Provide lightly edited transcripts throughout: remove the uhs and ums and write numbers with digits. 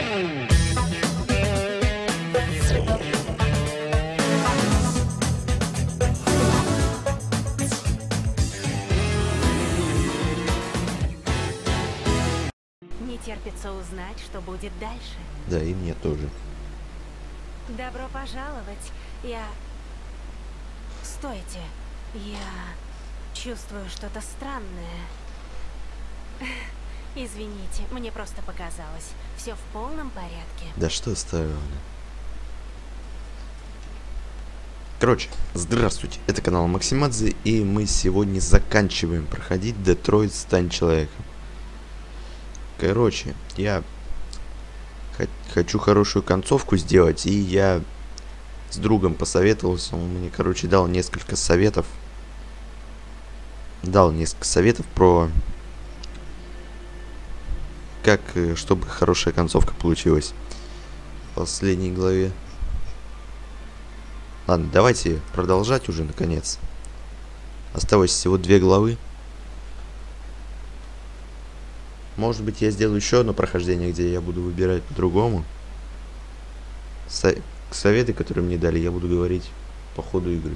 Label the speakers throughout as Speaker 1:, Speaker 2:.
Speaker 1: Не терпится узнать, что будет дальше.
Speaker 2: Да, и мне тоже.
Speaker 1: Добро пожаловать. Стойте. Я чувствую что-то странное. Извините, мне просто показалось. Все в полном порядке.
Speaker 2: Да что с тобой? Короче, здравствуйте, это канал Максимадзе, и мы сегодня заканчиваем проходить Детройт Стань Человеком. Короче, я хочу хорошую концовку сделать, и я с другом посоветовался, он мне, короче, дал несколько советов. Про как, чтобы хорошая концовка получилась в последней главе. Ладно, давайте продолжать уже, наконец. Осталось всего 2 главы. Может быть, я сделаю еще одно прохождение, где я буду выбирать по-другому. Советы, которые мне дали, я буду говорить по ходу игры.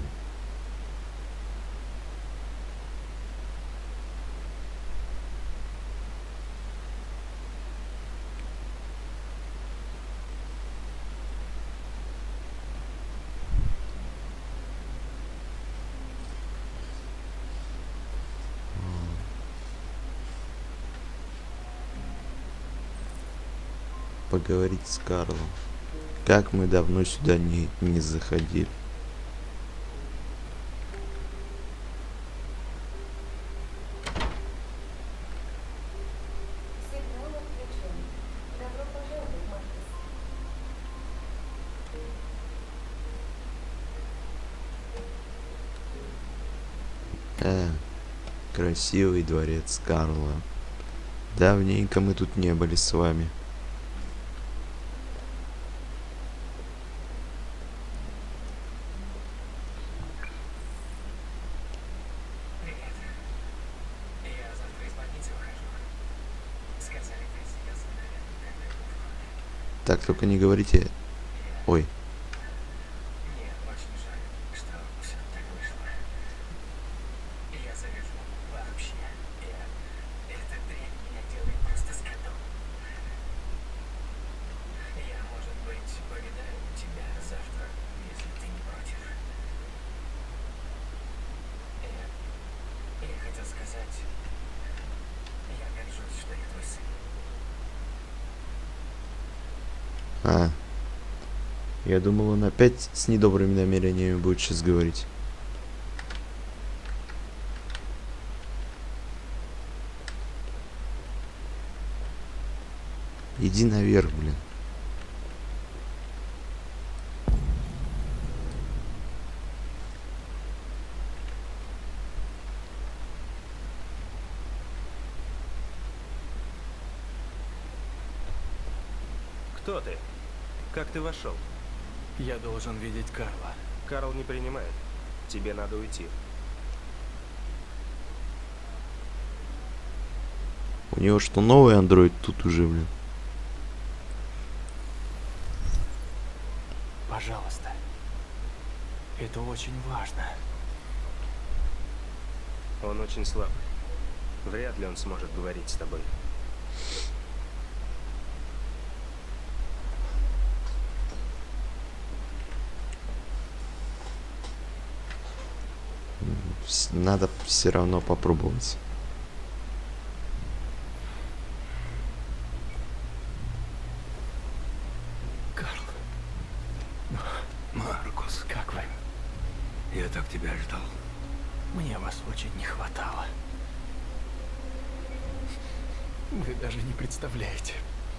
Speaker 2: Поговорить с Карлом. Как мы давно сюда не заходили. Красивый дворец Карла. Давненько мы тут не были с вами. Так, только не говорите... Ой.
Speaker 3: Мне очень жаль, что все так вышло. Я завяжу вообще. Эта дрянь меня делает просто скотом. Я, может быть, повидаю тебя завтра, если ты не против. Я хотел сказать... Я горжусь, что я твой сын.
Speaker 2: Я думал, он опять с недобрыми намерениями будет сейчас говорить. Иди наверх, блин.
Speaker 4: Кто ты? Как ты вошел?
Speaker 5: Я должен видеть Карла.
Speaker 4: Карл не принимает. Тебе надо уйти.
Speaker 2: У него что, новый андроид тут уже, блин?
Speaker 5: Пожалуйста. Это очень важно.
Speaker 4: Он очень слаб. Вряд ли он сможет говорить с тобой.
Speaker 2: Надо все равно попробовать.
Speaker 5: Карл. Маркус, как вы?
Speaker 6: Я так тебя ждал.
Speaker 5: Мне вас очень не хватало. Вы даже не представляете.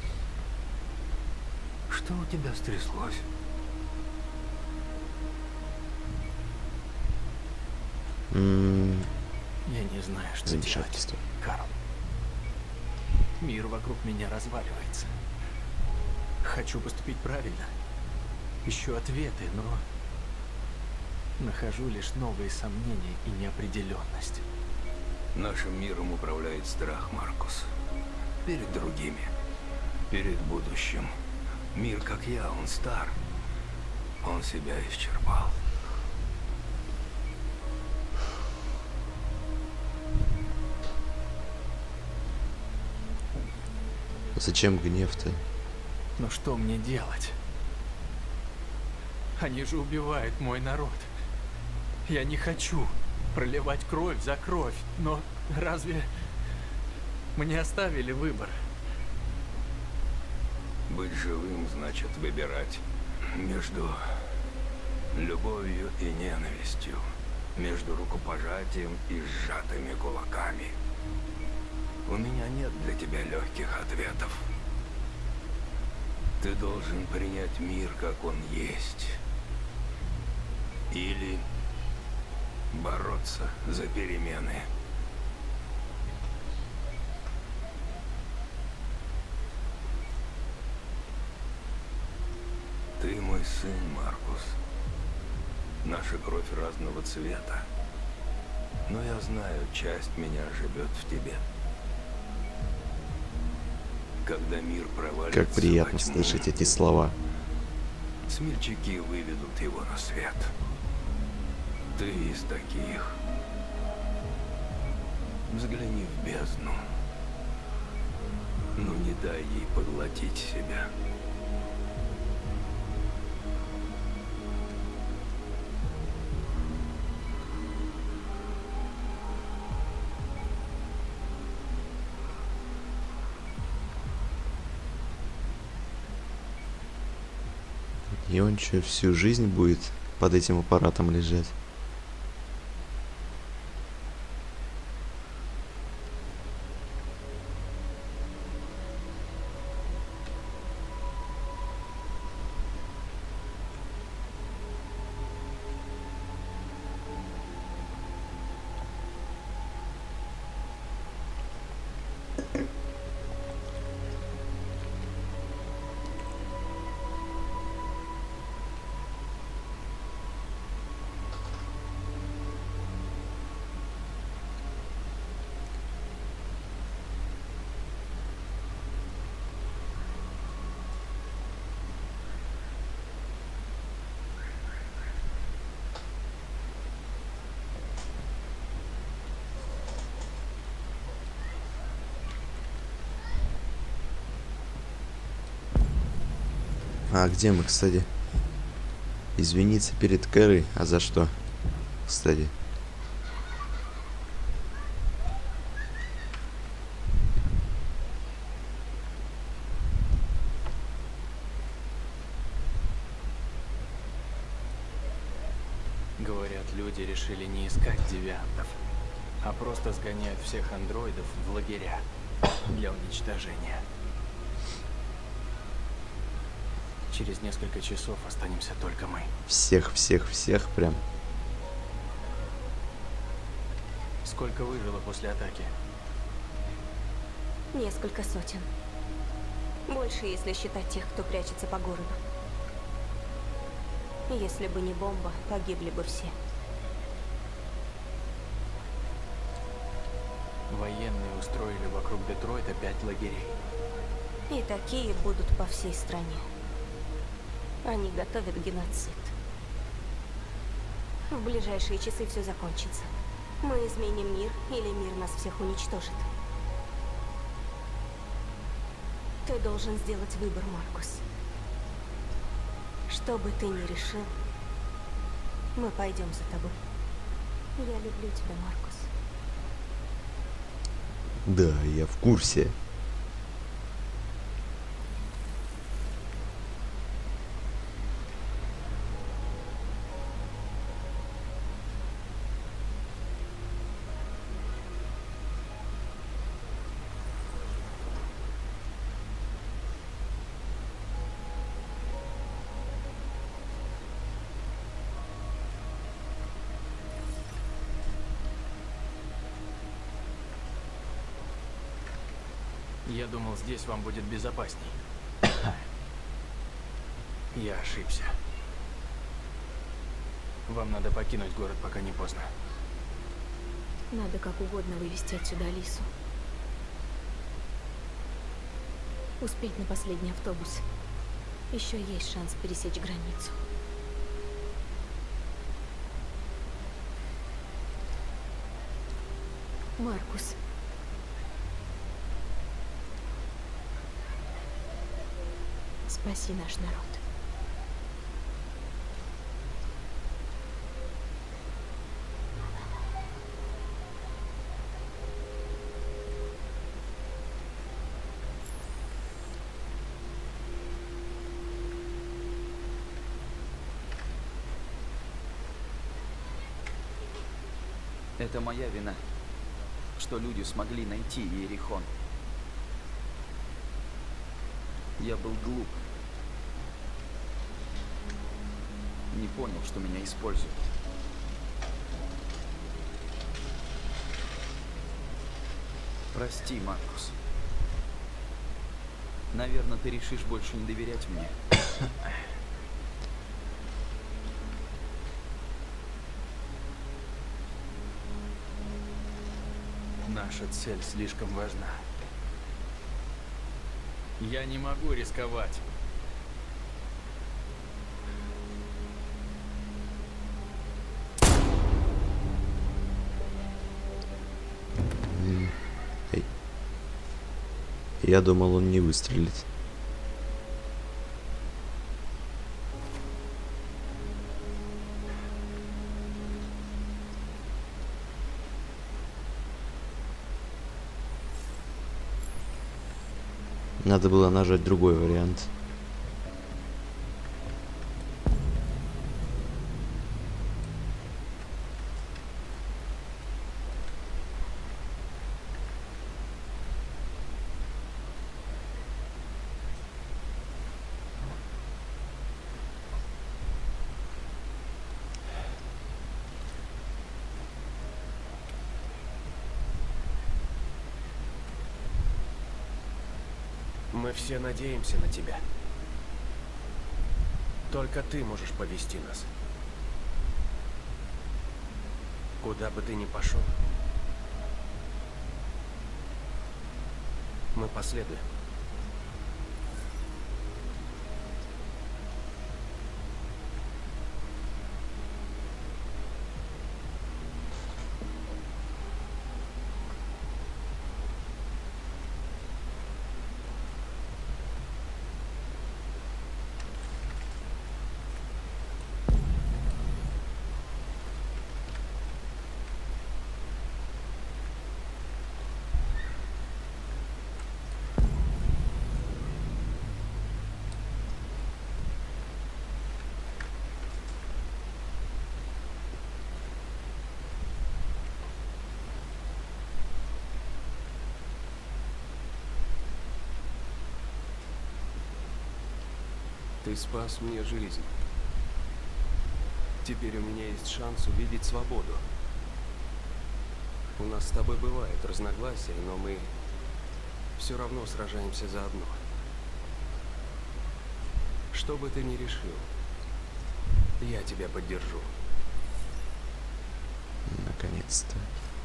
Speaker 6: Что у тебя стряслось?
Speaker 5: Я не знаю, что делать, Карл. Мир вокруг меня разваливается. Хочу поступить правильно. Ищу ответы, но нахожу лишь новые сомнения и неопределенность.
Speaker 6: Нашим миром управляет страх, Маркус. Перед другими. Перед будущим. Мир, как я, он стар. Он себя исчерпал.
Speaker 2: Зачем гнев-то?
Speaker 5: Но что мне делать? Они же убивают мой народ. Я не хочу проливать кровь за кровь, но разве мне оставили выбор?
Speaker 6: Быть живым значит выбирать между любовью и ненавистью, между рукопожатием и сжатыми кулаками. У меня нет для тебя легких ответов. Ты должен принять мир, как он есть. Или бороться за перемены. Ты мой сын, Маркус. Наша кровь разного цвета. Но я знаю, часть меня живет в тебе. Когда мир провалится
Speaker 2: Как приятно
Speaker 6: во тьму,
Speaker 2: слышать эти слова.
Speaker 6: смельчаки выведут его на свет. Ты из таких. Взгляни в бездну. Но не дай ей поглотить себя.
Speaker 2: И он что, всю жизнь будет под этим аппаратом лежать? А где мы, кстати? Извиниться перед Кэрой, а за что? Кстати.
Speaker 5: Говорят, люди решили не искать девиантов, а просто сгоняют всех андроидов в лагеря для уничтожения. Через несколько часов останемся только мы.
Speaker 2: Всех прям.
Speaker 5: Сколько выжило после атаки?
Speaker 7: Несколько сотен. Больше, если считать тех, кто прячется по городу. Если бы не бомба, погибли бы все.
Speaker 5: Военные устроили вокруг Детройта 5 лагерей.
Speaker 7: И такие будут по всей стране. Они готовят геноцид. В ближайшие часы все закончится. Мы изменим мир, или мир нас всех уничтожит. Ты должен сделать выбор, Маркус. Что бы ты ни решил, мы пойдем за тобой. Я люблю тебя, Маркус.
Speaker 2: Да, я в курсе.
Speaker 5: Я думал, здесь вам будет безопасней. Я ошибся. Вам надо покинуть город, пока не поздно.
Speaker 7: Надо как угодно вывести отсюда Алису. Успеть на последний автобус. Еще есть шанс пересечь границу. Маркус. Спаси наш народ.
Speaker 8: Это моя вина, что люди смогли найти Иерихон. Я был глуп. Не понял, что меня используют. Прости, Маркус. Наверное, ты решишь больше не доверять мне.
Speaker 5: Наша цель слишком важна. Я не могу рисковать.
Speaker 2: Я думал, он не выстрелит. Надо было нажать другой вариант.
Speaker 4: Мы все надеемся на тебя. Только ты можешь повести нас. Куда бы ты ни пошел, мы последуем. Ты спас мне жизнь. Теперь у меня есть шанс увидеть свободу. У нас с тобой бывают разногласия, но мы все равно сражаемся заодно. Что бы ты ни решил, я тебя поддержу.
Speaker 2: Наконец-то.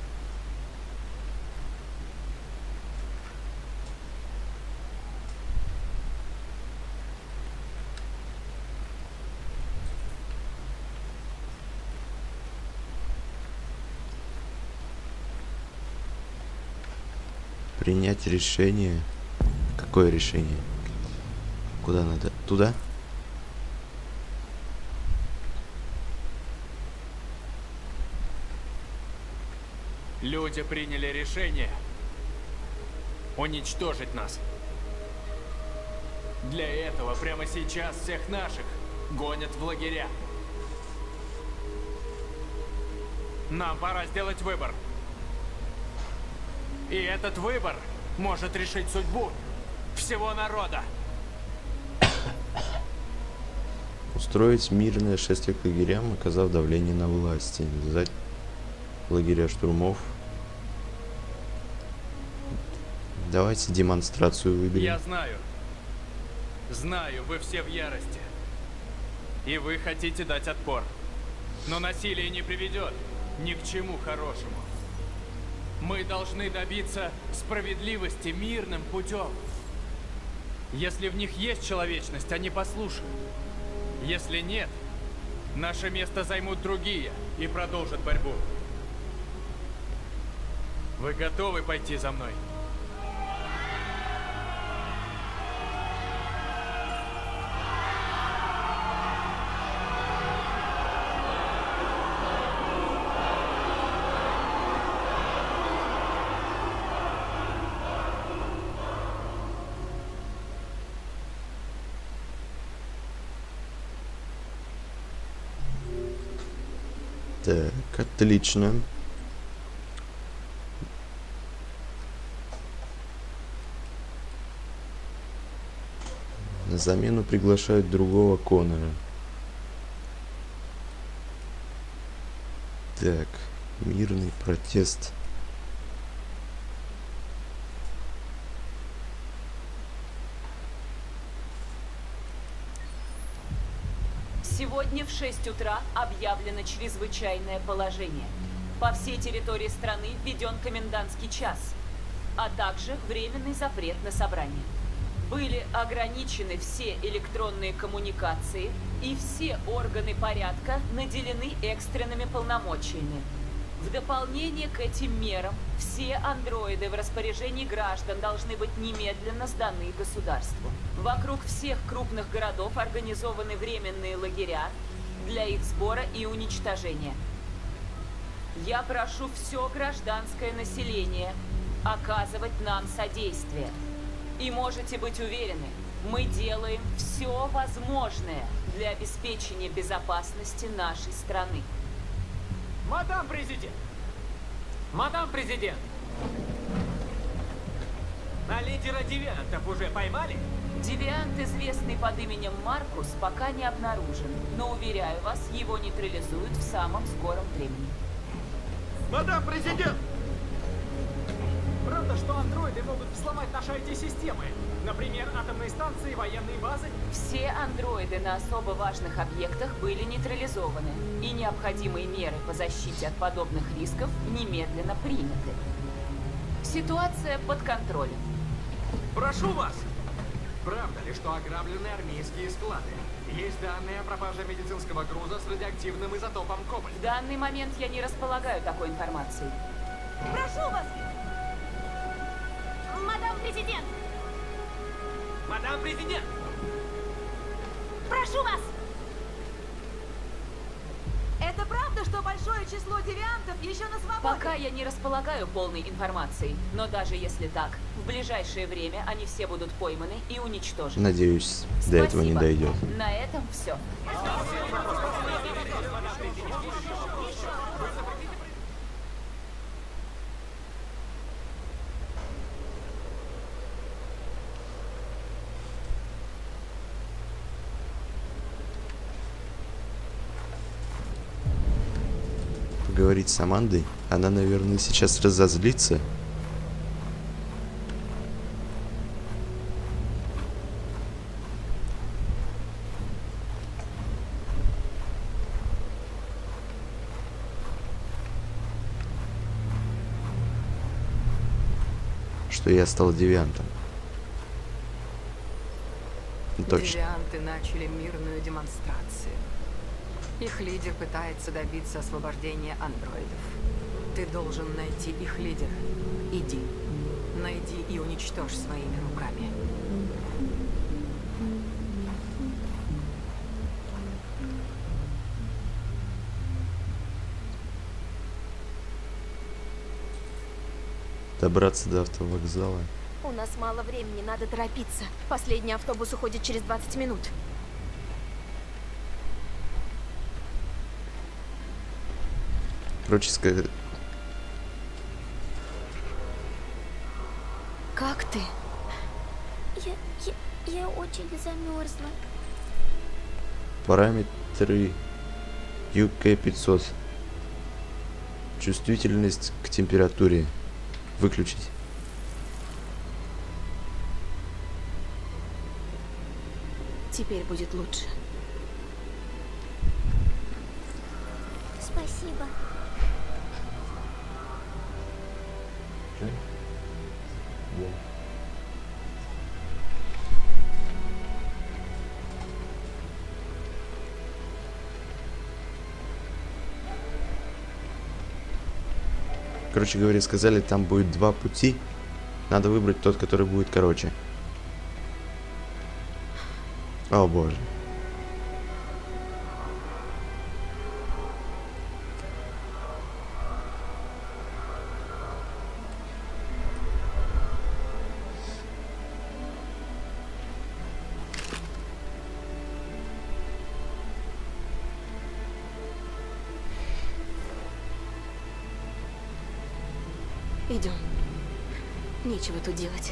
Speaker 2: Принять решение. Какое решение? Куда надо? Туда?
Speaker 5: Люди приняли решение уничтожить нас. Для этого прямо сейчас всех наших гонят в лагеря. Нам пора сделать выбор. И этот выбор может решить судьбу всего народа.
Speaker 2: Устроить мирное шествие к лагерям, оказав давление на власти. Навязать лагеря штурмов. Давайте демонстрацию выберем.
Speaker 5: Я знаю. Знаю, вы все в ярости. И вы хотите дать отпор. Но насилие не приведет ни к чему хорошему. Мы должны добиться справедливости мирным путем. Если в них есть человечность, они послушают. Если нет, наше место займут другие и продолжат борьбу. Вы готовы пойти за мной?
Speaker 2: Так, отлично. На замену приглашают другого Коннора. Так, мирный протест.
Speaker 9: Сегодня в 6 утра объявлено чрезвычайное положение. По всей территории страны введен комендантский час, а также временный запрет на собрание. Были ограничены все электронные коммуникации, и все органы порядка наделены экстренными полномочиями. В дополнение к этим мерам, все андроиды в распоряжении граждан должны быть немедленно сданы государству. Вокруг всех крупных городов организованы временные лагеря для их сбора и уничтожения. Я прошу все гражданское население оказывать нам содействие. И можете быть уверены, мы делаем все возможное для обеспечения безопасности нашей страны.
Speaker 5: Мадам президент! Мадам президент! А лидера девиантов уже поймали?
Speaker 9: Девиант, известный под именем Маркус, пока не обнаружен, но, уверяю вас, его нейтрализуют в самом скором времени.
Speaker 5: Мадам президент! Правда, что андроиды могут взломать наши IT-системы? Например, атомные станции, военные базы?
Speaker 9: Все андроиды на особо важных объектах были нейтрализованы, и необходимые меры по защите от подобных рисков немедленно приняты. Ситуация под контролем.
Speaker 5: Прошу вас! Правда ли, что ограблены армейские склады? Есть данные о пропаже медицинского груза с радиоактивным изотопом кобальта.
Speaker 9: В данный момент я не располагаю такой информацией.
Speaker 7: Прошу вас!
Speaker 1: Мадам президент!
Speaker 5: Мадам президент!
Speaker 1: Прошу вас!
Speaker 7: Это правда, что большое число девиантов еще на свободе?
Speaker 9: Пока я не располагаю полной информацией, но даже если так, в ближайшее время они все будут пойманы и уничтожены.
Speaker 2: Надеюсь, до этого не дойдет.
Speaker 9: На этом все.
Speaker 2: Говорить с Амандой, она, наверное, сейчас разозлится. Что я стал девиантом. Точно.
Speaker 10: Девианты начали мирную демонстрацию. Их лидер пытается добиться освобождения андроидов. Ты должен найти их лидера. Иди. Найди и уничтожь своими руками.
Speaker 2: Добраться до автовокзала.
Speaker 1: У нас мало времени, надо торопиться. Последний автобус уходит через 20 минут.
Speaker 2: Короче,
Speaker 1: Как ты?
Speaker 11: Я очень замерзла.
Speaker 2: Параметры UK500. Чувствительность к температуре. Выключить.
Speaker 1: Теперь будет лучше.
Speaker 11: Спасибо.
Speaker 2: Короче говоря, сказали, там будет 2 пути. Надо выбрать тот, который будет короче. О боже.
Speaker 1: Идем. Нечего тут делать.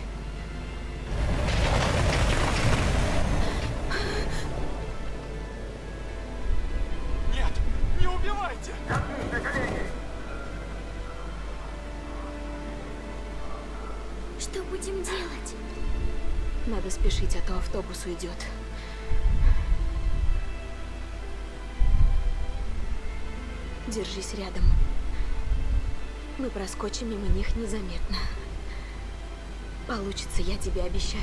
Speaker 5: Нет, не убивайте!
Speaker 11: Что будем делать?
Speaker 1: Надо спешить, а то автобус уйдет. Держись рядом. Мы проскочим мимо них незаметно. Получится, я тебе обещаю.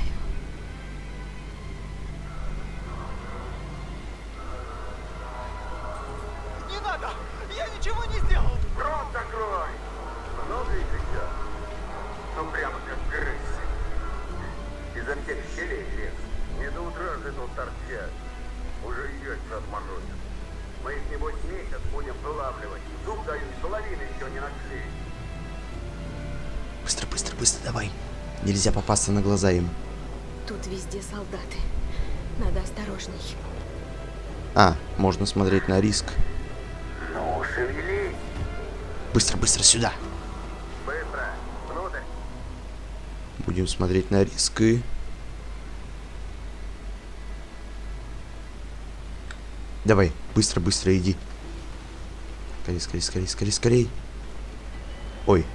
Speaker 5: Не надо! Я ничего не сделал!
Speaker 12: Рот закрой! Много их еще? Ну прямо как крысы. Изо всех щелей лез. Не до утра же тут торчат. Уже яйца отморозят. Мы их, небось, месяц будем вылавливать. Зуб даю, половины еще не нашли.
Speaker 2: Быстро, быстро, быстро, давай. Нельзя попасться на глаза им.
Speaker 1: Тут везде солдаты. Надо осторожней.
Speaker 2: А, можно смотреть на риск.
Speaker 12: Ну, шевелись.
Speaker 2: Быстро, быстро, сюда.
Speaker 12: Быстро. Внутрь.
Speaker 2: Будем смотреть на риск и... Давай, быстро, быстро иди. Скорей, скорей, скорей, скорей, скорей. Ой.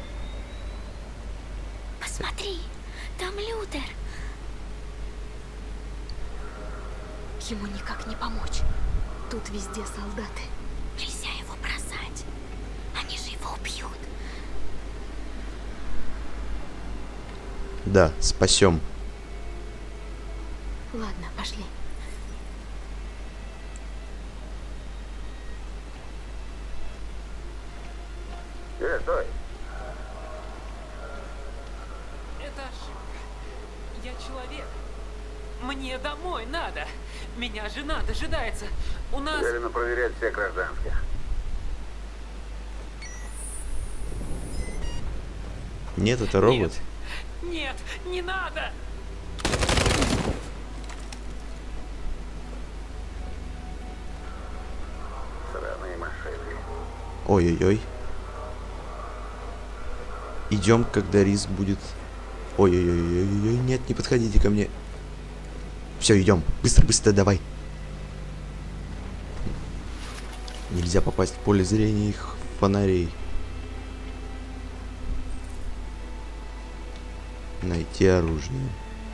Speaker 11: Посмотри, там Лютер.
Speaker 1: Ему никак не помочь. Тут везде солдаты.
Speaker 11: Нельзя его бросать. Они же его убьют.
Speaker 2: Да, спасем.
Speaker 1: Ладно, пошли.
Speaker 12: Стой.
Speaker 5: Это ошибка. Я человек. Мне домой надо. Меня жена дожидается. У нас...
Speaker 12: Велено проверять всех гражданских.
Speaker 2: Нет, это робот.
Speaker 5: Нет, не надо!
Speaker 12: Сраные машины.
Speaker 2: Ой-ой-ой. Идем, когда риск будет. Ой-ой-ой-ой-ой. Нет, не подходите ко мне. Все, идем. Быстро, быстро, давай. Нельзя попасть в поле зрения их фонарей. Найти оружие.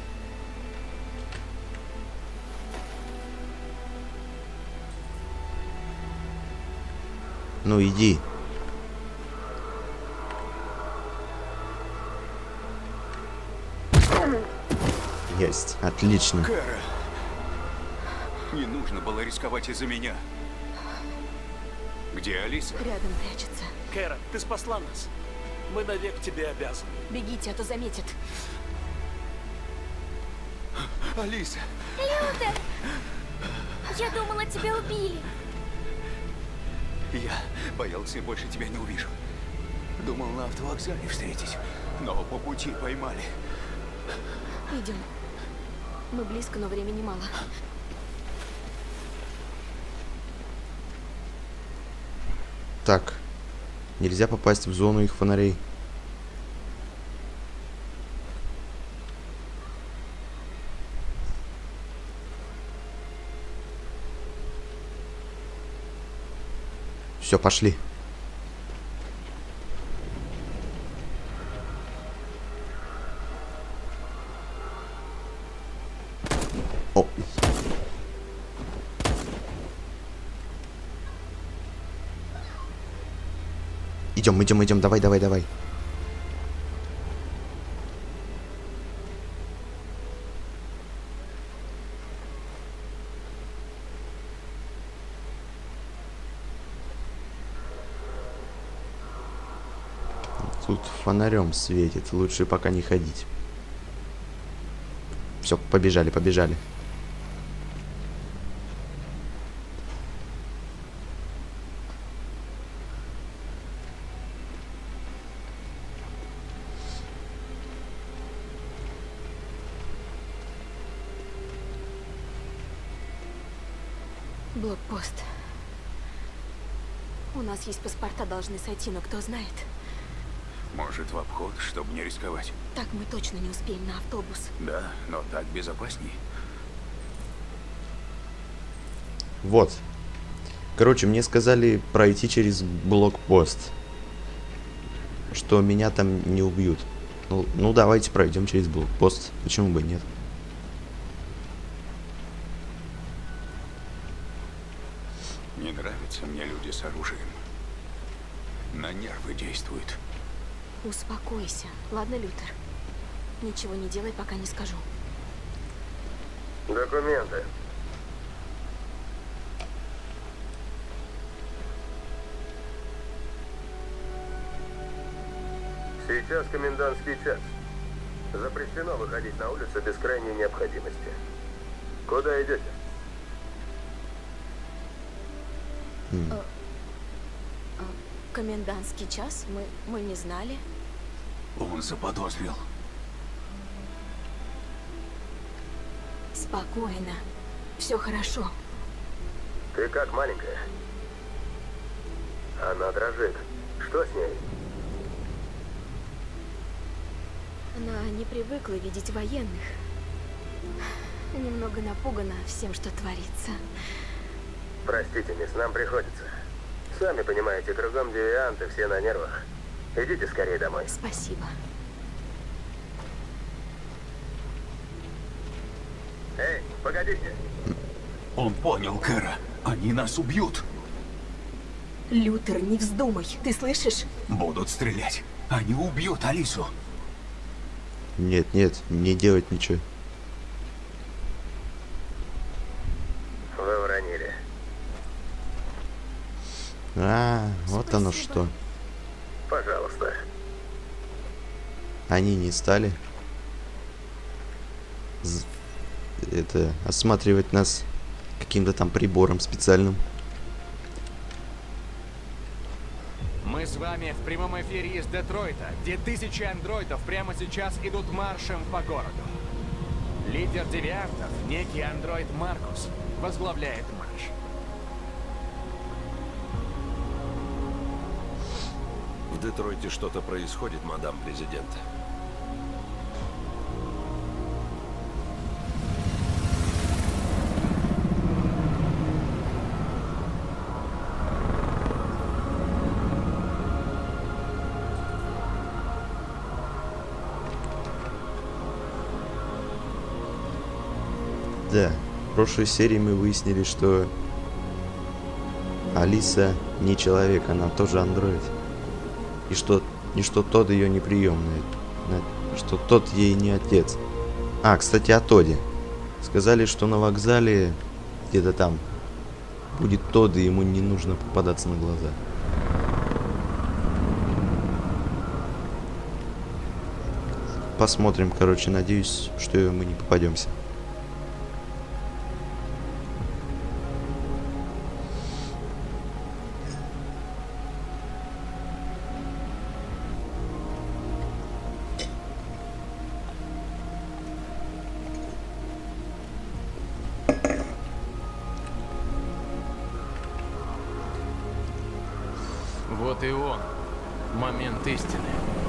Speaker 2: Ну иди. Есть, отлично.
Speaker 13: Кэра, не нужно было рисковать из-за меня. Где Алиса?
Speaker 1: Рядом прячется.
Speaker 5: Кэра, ты спасла нас. Мы навек тебе обязаны.
Speaker 1: Бегите, а то заметят.
Speaker 13: Алиса!
Speaker 11: Лютер! Я думала, тебя убили.
Speaker 13: Я боялся, больше тебя не увижу. Думал, на автовокзале встретить, но по пути поймали.
Speaker 1: Идем. Мы близко, но времени мало.
Speaker 2: Так. Нельзя попасть в зону их фонарей. Все, пошли. О. Идем, идем, идем, давай, давай, давай. Тут фонарем светит. Лучше пока не ходить. Все, побежали, побежали.
Speaker 1: Блокпост. У нас есть паспорта, должны сойти, но кто знает.
Speaker 13: Может, в обход, чтобы не рисковать?
Speaker 1: Так мы точно не успеем на автобус.
Speaker 13: Да, но так безопасней.
Speaker 2: Вот. Короче, мне сказали пройти через блокпост. Что меня там не убьют. Ну давайте пройдем через блокпост. Почему бы нет?
Speaker 13: Не нравятся мне люди с оружием. На нервы действуют.
Speaker 1: Успокойся. Ладно, Лютер? Ничего не делай, пока не скажу.
Speaker 12: Документы. Сейчас комендантский час. Запрещено выходить на улицу без крайней необходимости. Куда идете?
Speaker 1: Комендантский час? Мы не знали.
Speaker 13: Он заподозрил.
Speaker 1: Спокойно. Все хорошо.
Speaker 12: Ты как, маленькая? Она дрожит. Что с ней?
Speaker 1: Она не привыкла видеть военных. Немного напугана всем, что творится.
Speaker 12: Простите, мисс, нам приходится. Сами понимаете, кругом девианты, все на нервах. Идите скорее домой.
Speaker 1: Спасибо.
Speaker 12: Эй, погодите.
Speaker 13: Он понял, Кэра. Они нас убьют.
Speaker 1: Лютер, не вздумай. Ты слышишь?
Speaker 13: Будут стрелять. Они убьют Алису.
Speaker 2: Нет, нет, не делать ничего.
Speaker 12: Вы уронили.
Speaker 2: Вот оно что.
Speaker 12: Пожалуйста.
Speaker 2: Они не стали осматривать нас каким-то там прибором специальным.
Speaker 14: Мы с вами в прямом эфире из Детройта, где тысячи андроидов прямо сейчас идут маршем по городу. Лидер девиантов, некий андроид Маркус, возглавляет марш.
Speaker 15: В Детройте что-то происходит, мадам президент.
Speaker 2: Да, в прошлой серии мы выяснили, что Алиса не человек, она тоже андроид. И что тот ее неприемный, что тот ей не отец. Кстати, о Тоде. Сказали, что на вокзале, где-то там, будет Тод, и ему не нужно попадаться на глаза. Посмотрим, короче, надеюсь, что мы не попадемся.
Speaker 5: Вот и он. Момент истины.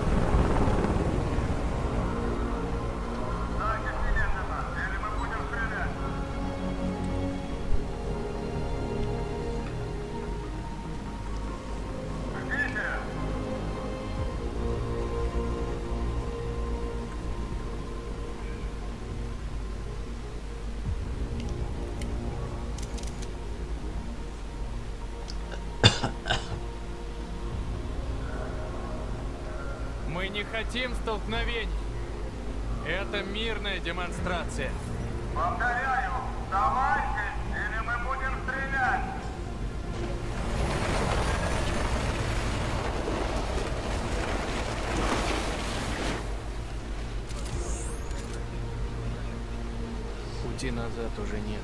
Speaker 5: Мы не хотим столкновений. Это мирная демонстрация.
Speaker 12: Повторяю, вставайте, или мы будем стрелять.
Speaker 5: назад уже нет.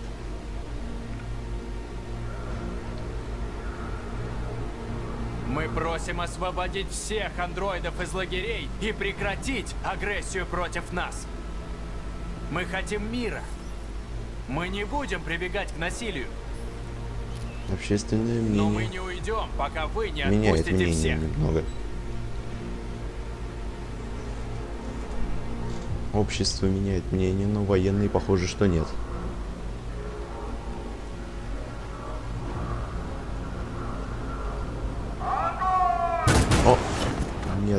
Speaker 5: Мы просим освободить всех андроидов из лагерей и прекратить агрессию против нас. Мы хотим мира. Мы не будем прибегать к насилию.
Speaker 2: Общественное мнение.
Speaker 5: Но мы не уйдем, пока вы не
Speaker 2: меняет
Speaker 5: отпустите
Speaker 2: мнение
Speaker 5: всех.
Speaker 2: немного. Общество меняет мнение, но военные, похоже, что нет. О! Нет.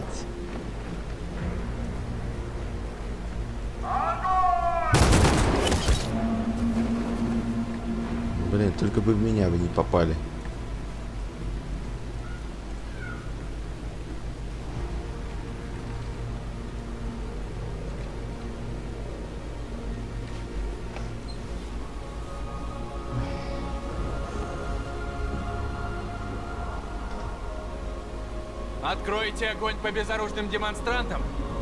Speaker 2: Блин, только бы в меня вы не попали.
Speaker 5: Откройте огонь по безоружным демонстрантам.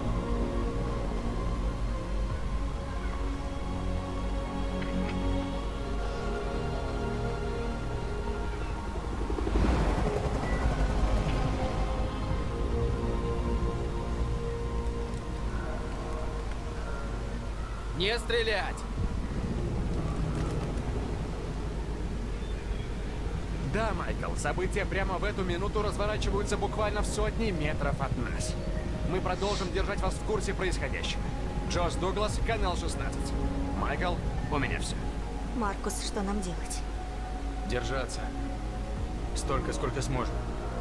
Speaker 5: Не стрелять!
Speaker 14: Да, Майкл, события прямо в эту минуту разворачиваются буквально в сотни метров от нас. Мы продолжим держать вас в курсе происходящего. Джош Дуглас, канал 16. Майкл, у меня все.
Speaker 7: Маркус, что нам делать?
Speaker 5: Держаться. Столько, сколько сможем.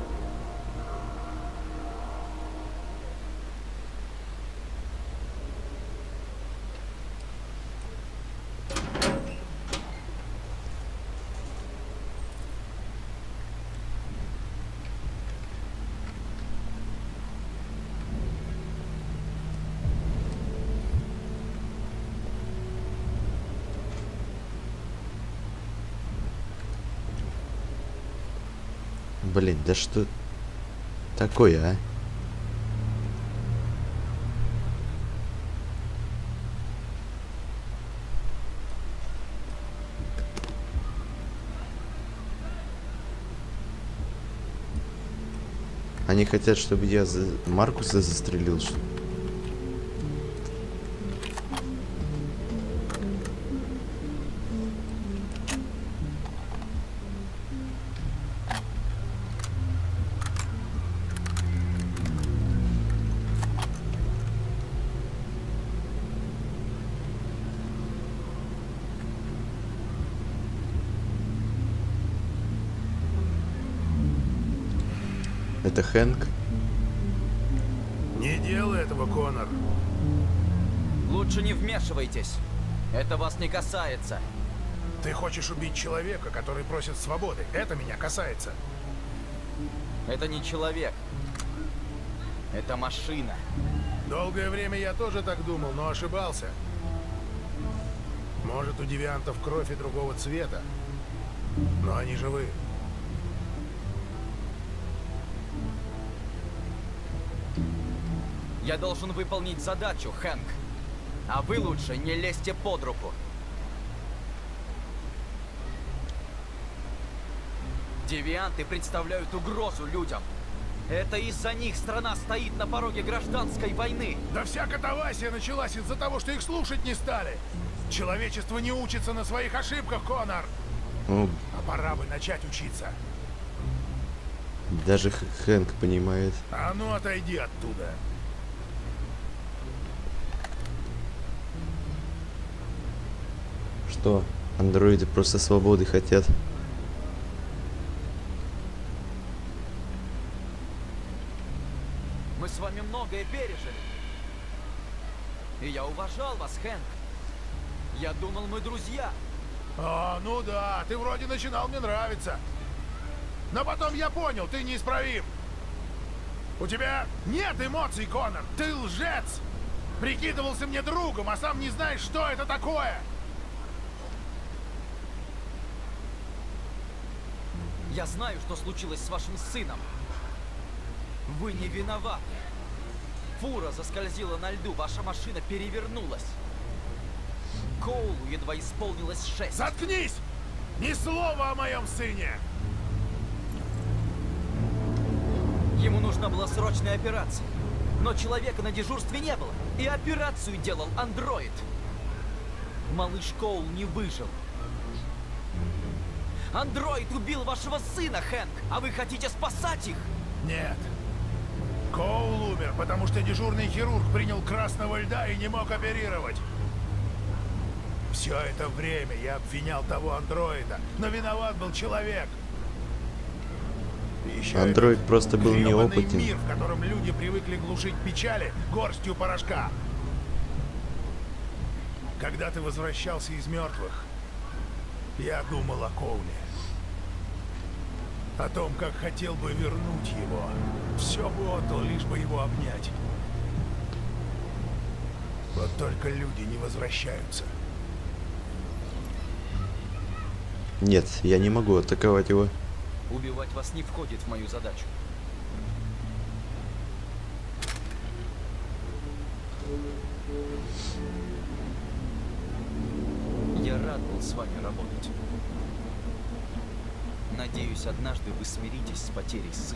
Speaker 2: Блин, да что такое, а? Они хотят, чтобы я Маркуса застрелил, что ли? Это Хэнк.
Speaker 16: Не делай этого, Коннор.
Speaker 8: Лучше не вмешивайтесь. Это вас не касается.
Speaker 16: Ты хочешь убить человека, который просит свободы. Это меня касается.
Speaker 8: Это не человек. Это машина.
Speaker 16: Долгое время я тоже так думал, но ошибался. Может, у девиантов кровь и другого цвета, но они живы.
Speaker 8: Я должен выполнить задачу, Хэнк. А вы лучше не лезьте под руку. Девианты представляют угрозу людям. Это из-за них страна стоит на пороге гражданской войны.
Speaker 16: Да вся катавасия началась из-за того, что их слушать не стали. Человечество не учится на своих ошибках, Коннор. А пора бы начать учиться.
Speaker 2: Даже Хэнк понимает.
Speaker 16: А ну отойди оттуда.
Speaker 2: Что? Андроиды просто свободы хотят.
Speaker 8: Мы с вами многое пережили. И я уважал вас, Хэнк. Я думал, мы друзья.
Speaker 16: А, ну да, ты вроде начинал мне нравиться. Но потом я понял, ты неисправим. У тебя нет эмоций, Коннор. Ты лжец. Прикидывался мне другом, а сам не знаешь, что это такое.
Speaker 8: Я знаю, что случилось с вашим сыном. Вы не виноваты. Фура заскользила на льду, ваша машина перевернулась. Коулу едва исполнилось 6.
Speaker 16: Заткнись! Ни слова о моем сыне!
Speaker 8: Ему нужна была срочная операция. Но человека на дежурстве не было. И операцию делал андроид. Малыш Коул не выжил. Андроид убил вашего сына, Хэнк, а вы хотите спасать их?
Speaker 16: Нет. Коул умер, потому что дежурный хирург принял красного льда и не мог оперировать. Все это время я обвинял того андроида, но виноват был человек. Еще
Speaker 2: Андроид просто был неопытен.
Speaker 16: Мир, в котором люди привыкли глушить печали горстью порошка. Когда ты возвращался из мертвых, я думал о Коуле. О том, как хотел бы вернуть его. Все бы отдал, лишь бы его обнять. Вот только люди не возвращаются.
Speaker 2: Нет, я не могу атаковать его.
Speaker 8: Убивать вас не входит в мою задачу. Я рад был с вами работать. Надеюсь, однажды вы смиритесь с потерей сына.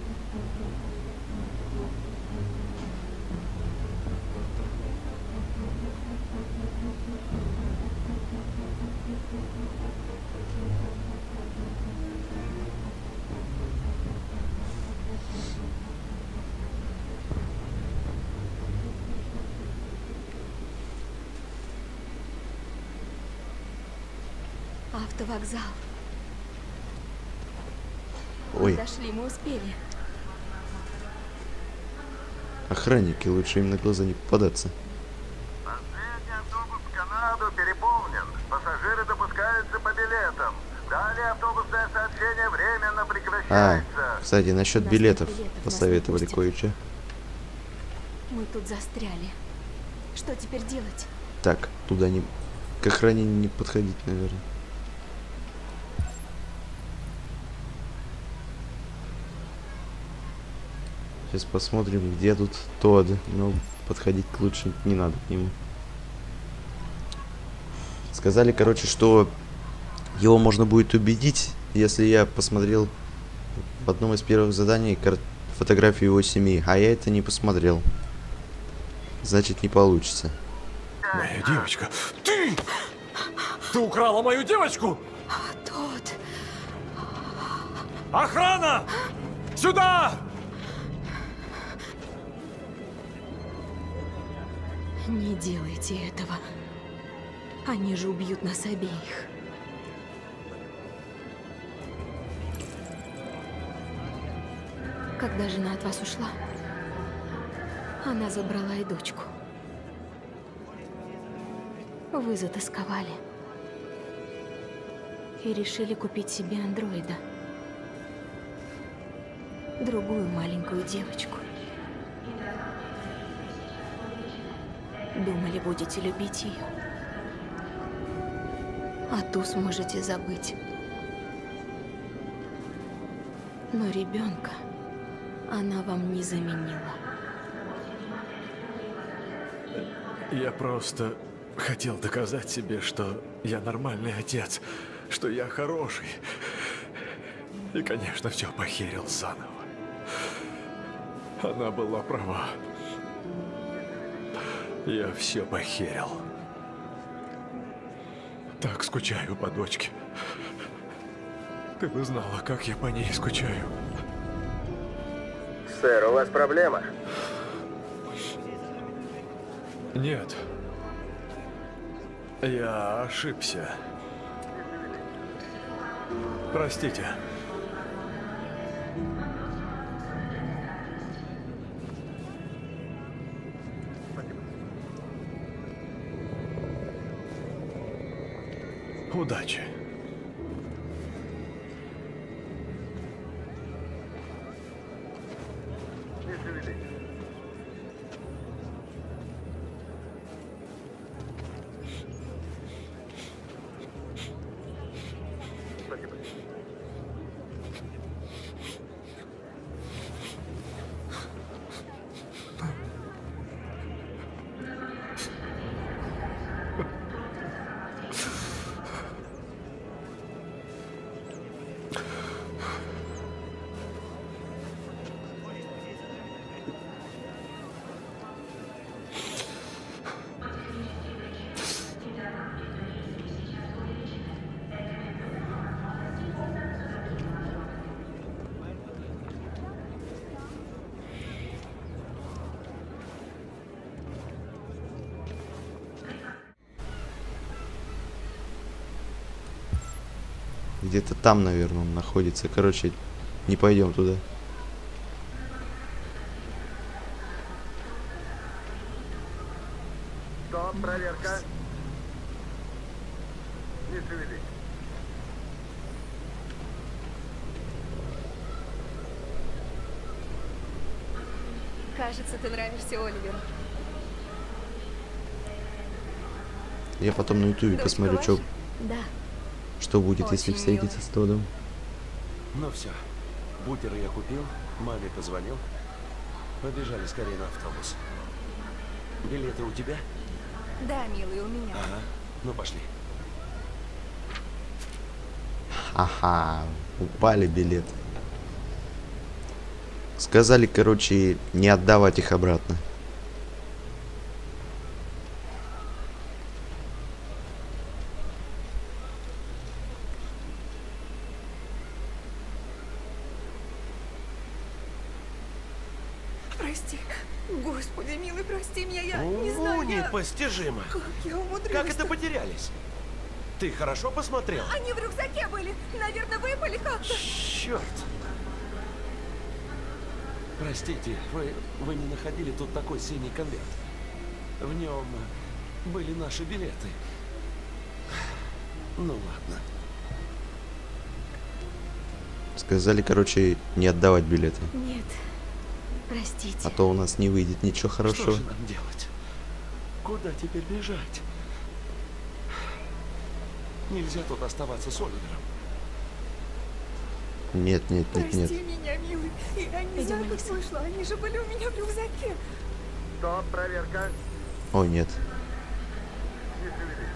Speaker 1: Автовокзал.
Speaker 2: Ой.
Speaker 1: Дошли, мы успели.
Speaker 2: Охранники, лучше им на глаза не попадаться.
Speaker 12: Последний автобус в Канаду переполнен. Пассажиры допускаются по билетам. Далее автобусное сообщение временно прекращается.
Speaker 2: Кстати, насчет билетов посоветовали кое-что.
Speaker 1: Мы тут застряли. Что теперь делать?
Speaker 2: Так, туда не... К охране не подходить, наверное. Сейчас посмотрим, где тут Тодд. Но подходить лучше не надо к нему. Сказали, короче, что его можно будет убедить, если я посмотрел в одном из первых заданий фотографию его семьи. А я это не посмотрел. Значит, не получится.
Speaker 14: Моя девочка. Ты! Ты украла мою девочку!
Speaker 1: Тодд.
Speaker 14: Охрана! Сюда!
Speaker 1: Не делайте этого. Они же убьют нас обеих. Когда жена от вас ушла, она забрала и дочку. Вы затасковали. И решили купить себе андроида. Другую маленькую девочку. Думали, будете любить ее. А ту сможете забыть. Но ребенка она вам не заменила.
Speaker 14: Я просто хотел доказать себе, что я нормальный отец, что я хороший. И, конечно, все похерил заново. Она была права. Я все похерил. Так скучаю по дочке. Ты бы знала, как я по ней скучаю.
Speaker 12: Сэр, у вас проблема?
Speaker 14: Нет. Я ошибся. Простите. Удачи.
Speaker 2: Где-то там, наверное, он находится. Короче, не пойдем туда.
Speaker 12: Стоп, проверка. Не шевелись.
Speaker 17: Кажется, ты нравишься Оливеру.
Speaker 2: Я потом на ютубе
Speaker 17: Дочка
Speaker 2: посмотрю,
Speaker 17: ваша?
Speaker 1: Да.
Speaker 2: что будет, если
Speaker 17: Очень
Speaker 2: встретиться с Тодом.
Speaker 15: Ну все, бутеры я купил, маме позвонил. Побежали скорее на автобус. Билеты у тебя?
Speaker 17: Да, милый, у меня.
Speaker 15: Ага, ну пошли.
Speaker 2: Ага, упали билеты. Сказали, короче, не отдавать их обратно.
Speaker 17: Прости. Господи, милый, прости меня, я не знаю, я...
Speaker 15: Непостижимо.
Speaker 17: Как я умудрилась?
Speaker 15: Как это потерялись? Ты хорошо посмотрел?
Speaker 17: Они в рюкзаке были. Наверное, выпали как-то.
Speaker 15: Черт! Простите, вы не находили тут такой синий конверт? В нем были наши билеты. Ну ладно.
Speaker 2: Сказали, короче, не отдавать билеты.
Speaker 1: Нет. Простите.
Speaker 2: А то у нас не выйдет ничего хорошего.
Speaker 15: Что же нам делать? Куда теперь бежать? Нельзя тут оставаться с Оливером.
Speaker 2: Нет, нет, нет, нет.
Speaker 17: Прости меня, милый. Я не знаю, как вышло. Они же были у меня в рюкзаке.
Speaker 12: Стоп, проверка.
Speaker 2: Ой, нет.
Speaker 12: Не шевелись.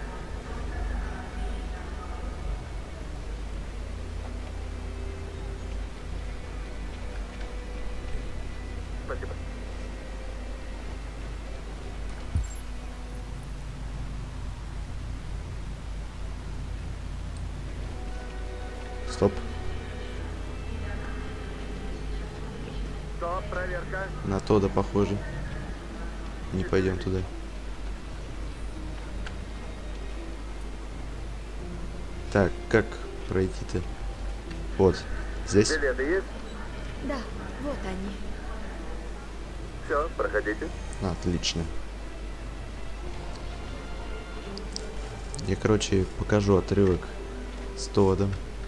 Speaker 12: Спасибо.
Speaker 2: Стоп.
Speaker 12: Стоп, проверка.
Speaker 2: На Тода похоже. Не пойдем туда. Так, как пройти-то? Вот. Здесь?
Speaker 12: Билеты есть?
Speaker 1: Да, вот они.
Speaker 12: Все, проходите.
Speaker 2: Отлично. Я, короче, покажу отрывок с Тодом.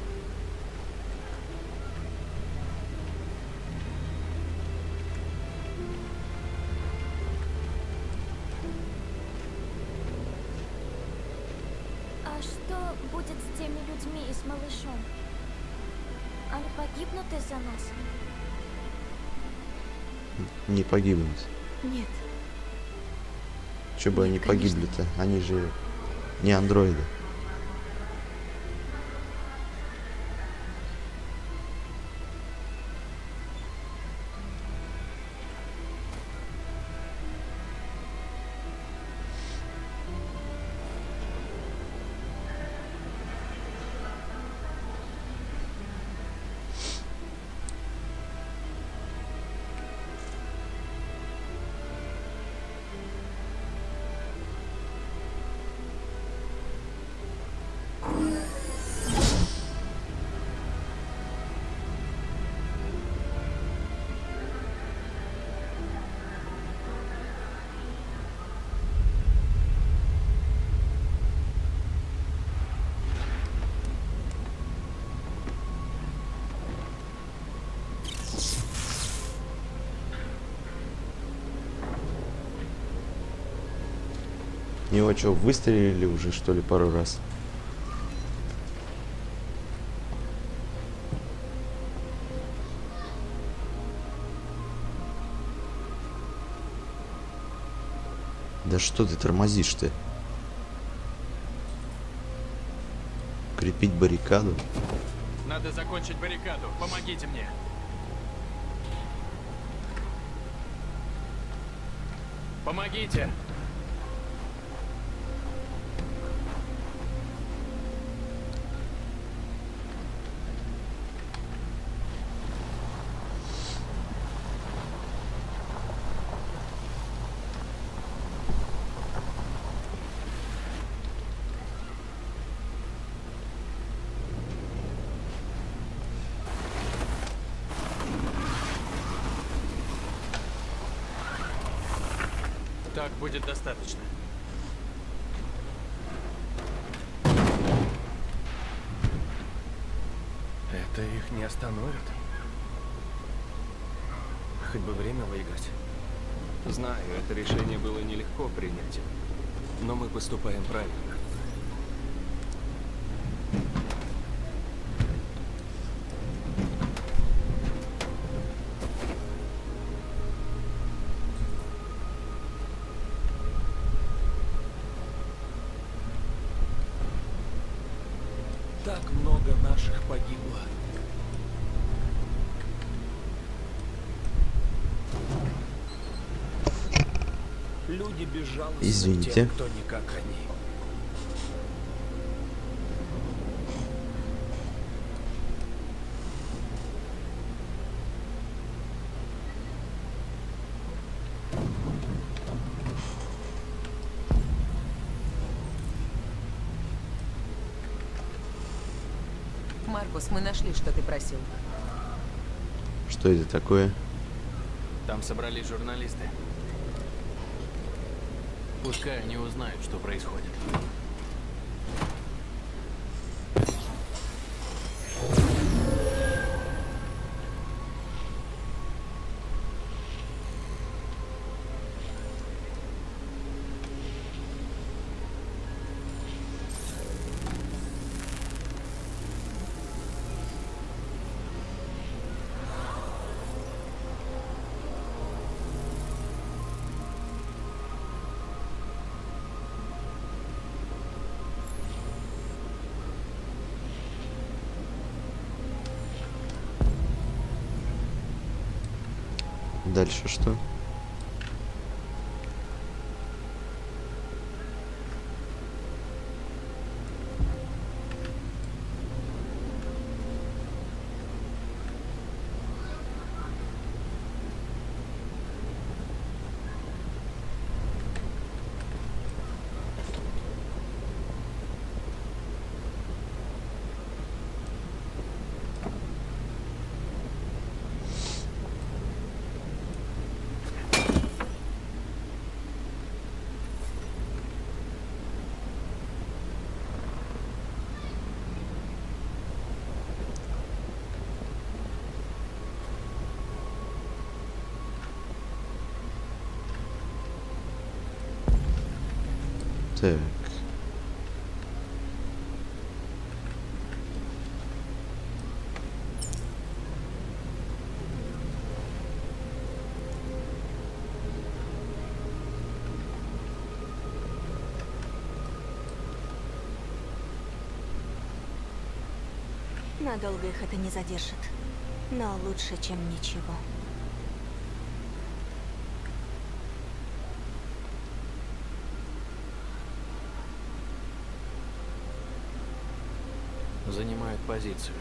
Speaker 11: А что будет с теми людьми и с малышом? Они погибнут из-за нас?
Speaker 2: Не погибнут.
Speaker 1: Нет.
Speaker 2: Че бы они погибли-то? Они же не андроиды. Него что, выстрелили уже, что ли, пару раз? Да что ты тормозишь-то? Крепить баррикаду?
Speaker 5: Надо закончить баррикаду. Помогите мне. Помогите. Так будет достаточно.
Speaker 13: Это их не остановит. Хоть бы время выиграть.
Speaker 4: Знаю, это решение было нелегко принять, но мы поступаем правильно.
Speaker 13: Так много наших погибло. Люди безжалостны,
Speaker 2: Извините.
Speaker 13: те, кто не как они.
Speaker 10: Маркус, мы нашли, что ты просил.
Speaker 2: Что это такое?
Speaker 5: Там собрались журналисты. Пускай они узнают, что происходит.
Speaker 2: Дальше что? Так.
Speaker 7: Надолго их это не задержит. Но лучше, чем ничего.
Speaker 5: Занимают позицию.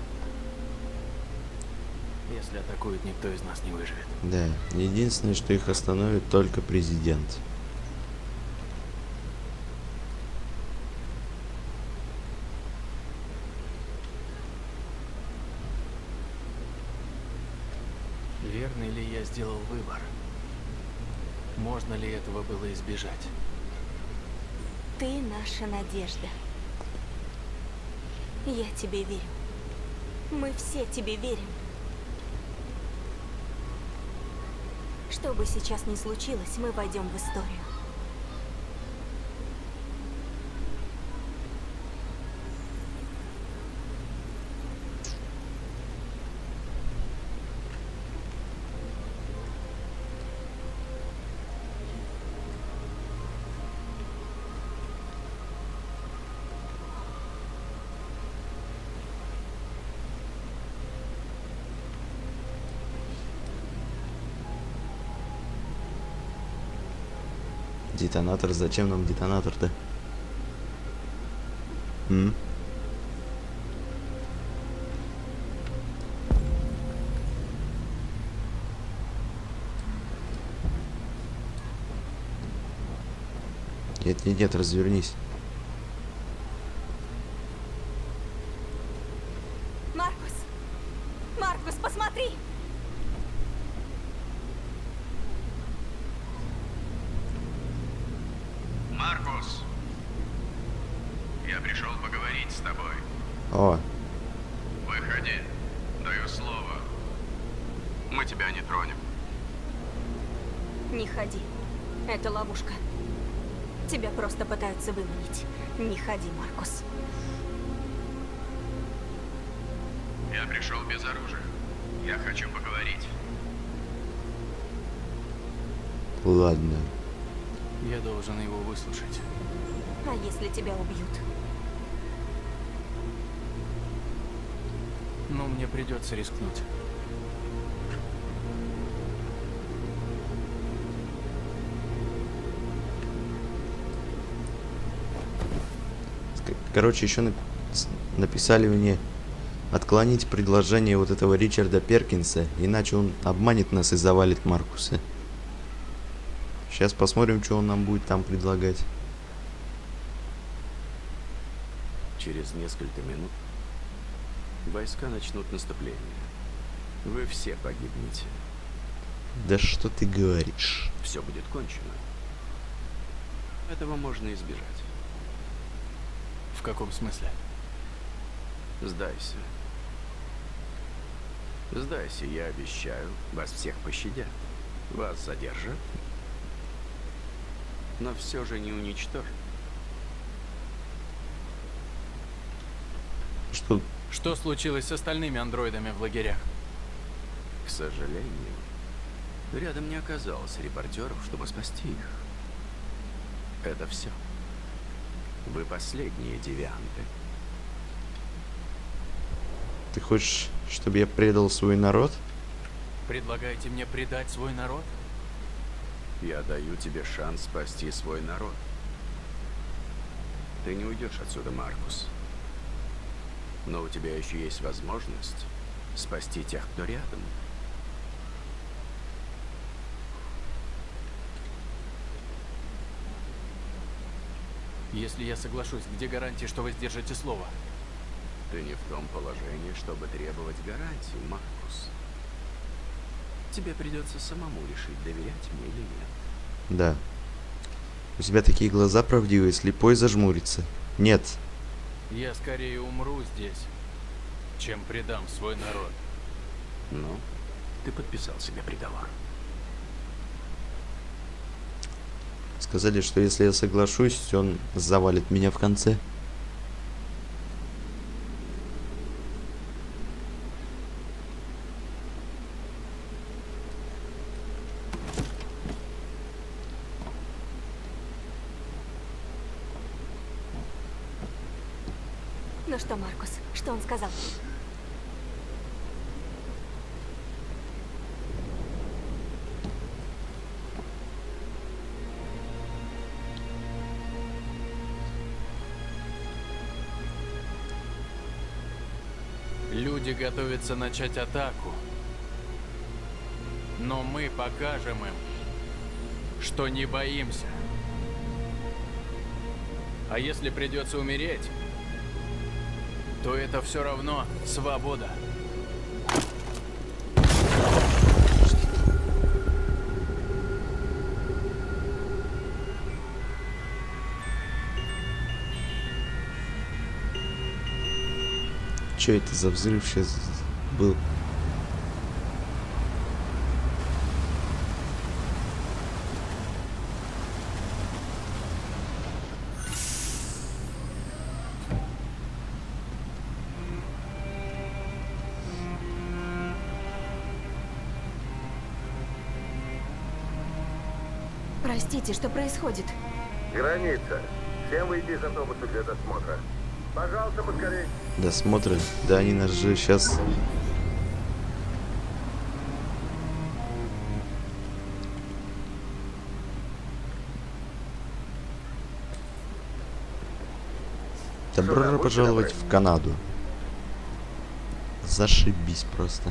Speaker 5: Если атакуют, никто из нас не выживет.
Speaker 2: Да, единственное, что их остановит, только президент.
Speaker 5: Верный ли я сделал выбор? Можно ли этого было избежать?
Speaker 7: Ты наша надежда. Я тебе верю. Мы все тебе верим. Что бы сейчас ни случилось, мы войдем в историю.
Speaker 2: Детонатор? Зачем нам детонатор-то? Нет, развернись.
Speaker 7: Маркус, посмотри!
Speaker 2: О,
Speaker 4: Выходи. Даю слово. Мы тебя не тронем.
Speaker 7: Не ходи. Это ловушка. Тебя просто пытаются выманить. Не ходи, Маркус.
Speaker 4: Я пришел без оружия. Я хочу поговорить.
Speaker 2: ладно.
Speaker 5: Я должен его выслушать.
Speaker 7: А если тебя убьют?
Speaker 5: Ну, мне придется рискнуть.
Speaker 2: Короче, еще написали мне отклонить предложение вот этого Ричарда Перкинса, иначе он обманет нас и завалит Маркуса. Сейчас посмотрим, что он нам будет там предлагать.
Speaker 15: Через несколько минут войска начнут наступление. Вы все погибнете.
Speaker 2: Да что ты говоришь?
Speaker 15: Все будет кончено. Этого можно избежать.
Speaker 5: В каком смысле?
Speaker 15: Сдайся. Сдайся, я обещаю, вас всех пощадят. Вас задержат, но все же не уничтожат.
Speaker 5: Что случилось с остальными андроидами в лагерях?
Speaker 15: К сожалению, рядом не оказалось репортеров, чтобы спасти их. Это все. Вы последние девианты.
Speaker 2: Ты хочешь, чтобы я предал свой народ?
Speaker 5: Предлагаете мне предать свой народ?
Speaker 15: Я даю тебе шанс спасти свой народ. Ты не уйдешь отсюда, Маркус. Но у тебя еще есть возможность спасти тех, кто рядом.
Speaker 5: Если я соглашусь, где гарантия, что вы сдержите слово?
Speaker 15: Ты не в том положении, чтобы требовать гарантий, Маркус. Тебе придется самому решить, доверять мне или нет.
Speaker 2: Да. У тебя такие глаза правдивые, слепой зажмурится. Нет.
Speaker 5: Я скорее умру здесь, чем предам свой народ.
Speaker 15: Ну, ты подписал себе приговор.
Speaker 2: Сказали, что если я соглашусь, он завалит меня в конце.
Speaker 7: Ну что, Маркус, что он сказал?
Speaker 5: Люди готовятся начать атаку. Но мы покажем им, что не боимся. А если придется умереть, то это все равно свобода.
Speaker 2: Что это за взрыв сейчас был?
Speaker 1: Простите, что происходит?
Speaker 12: Граница. Всем выйти из автобуса для досмотра. Пожалуйста, поскорей.
Speaker 2: Досмотры? Да они нас же сейчас... Добро пожаловать в Канаду. Зашибись просто.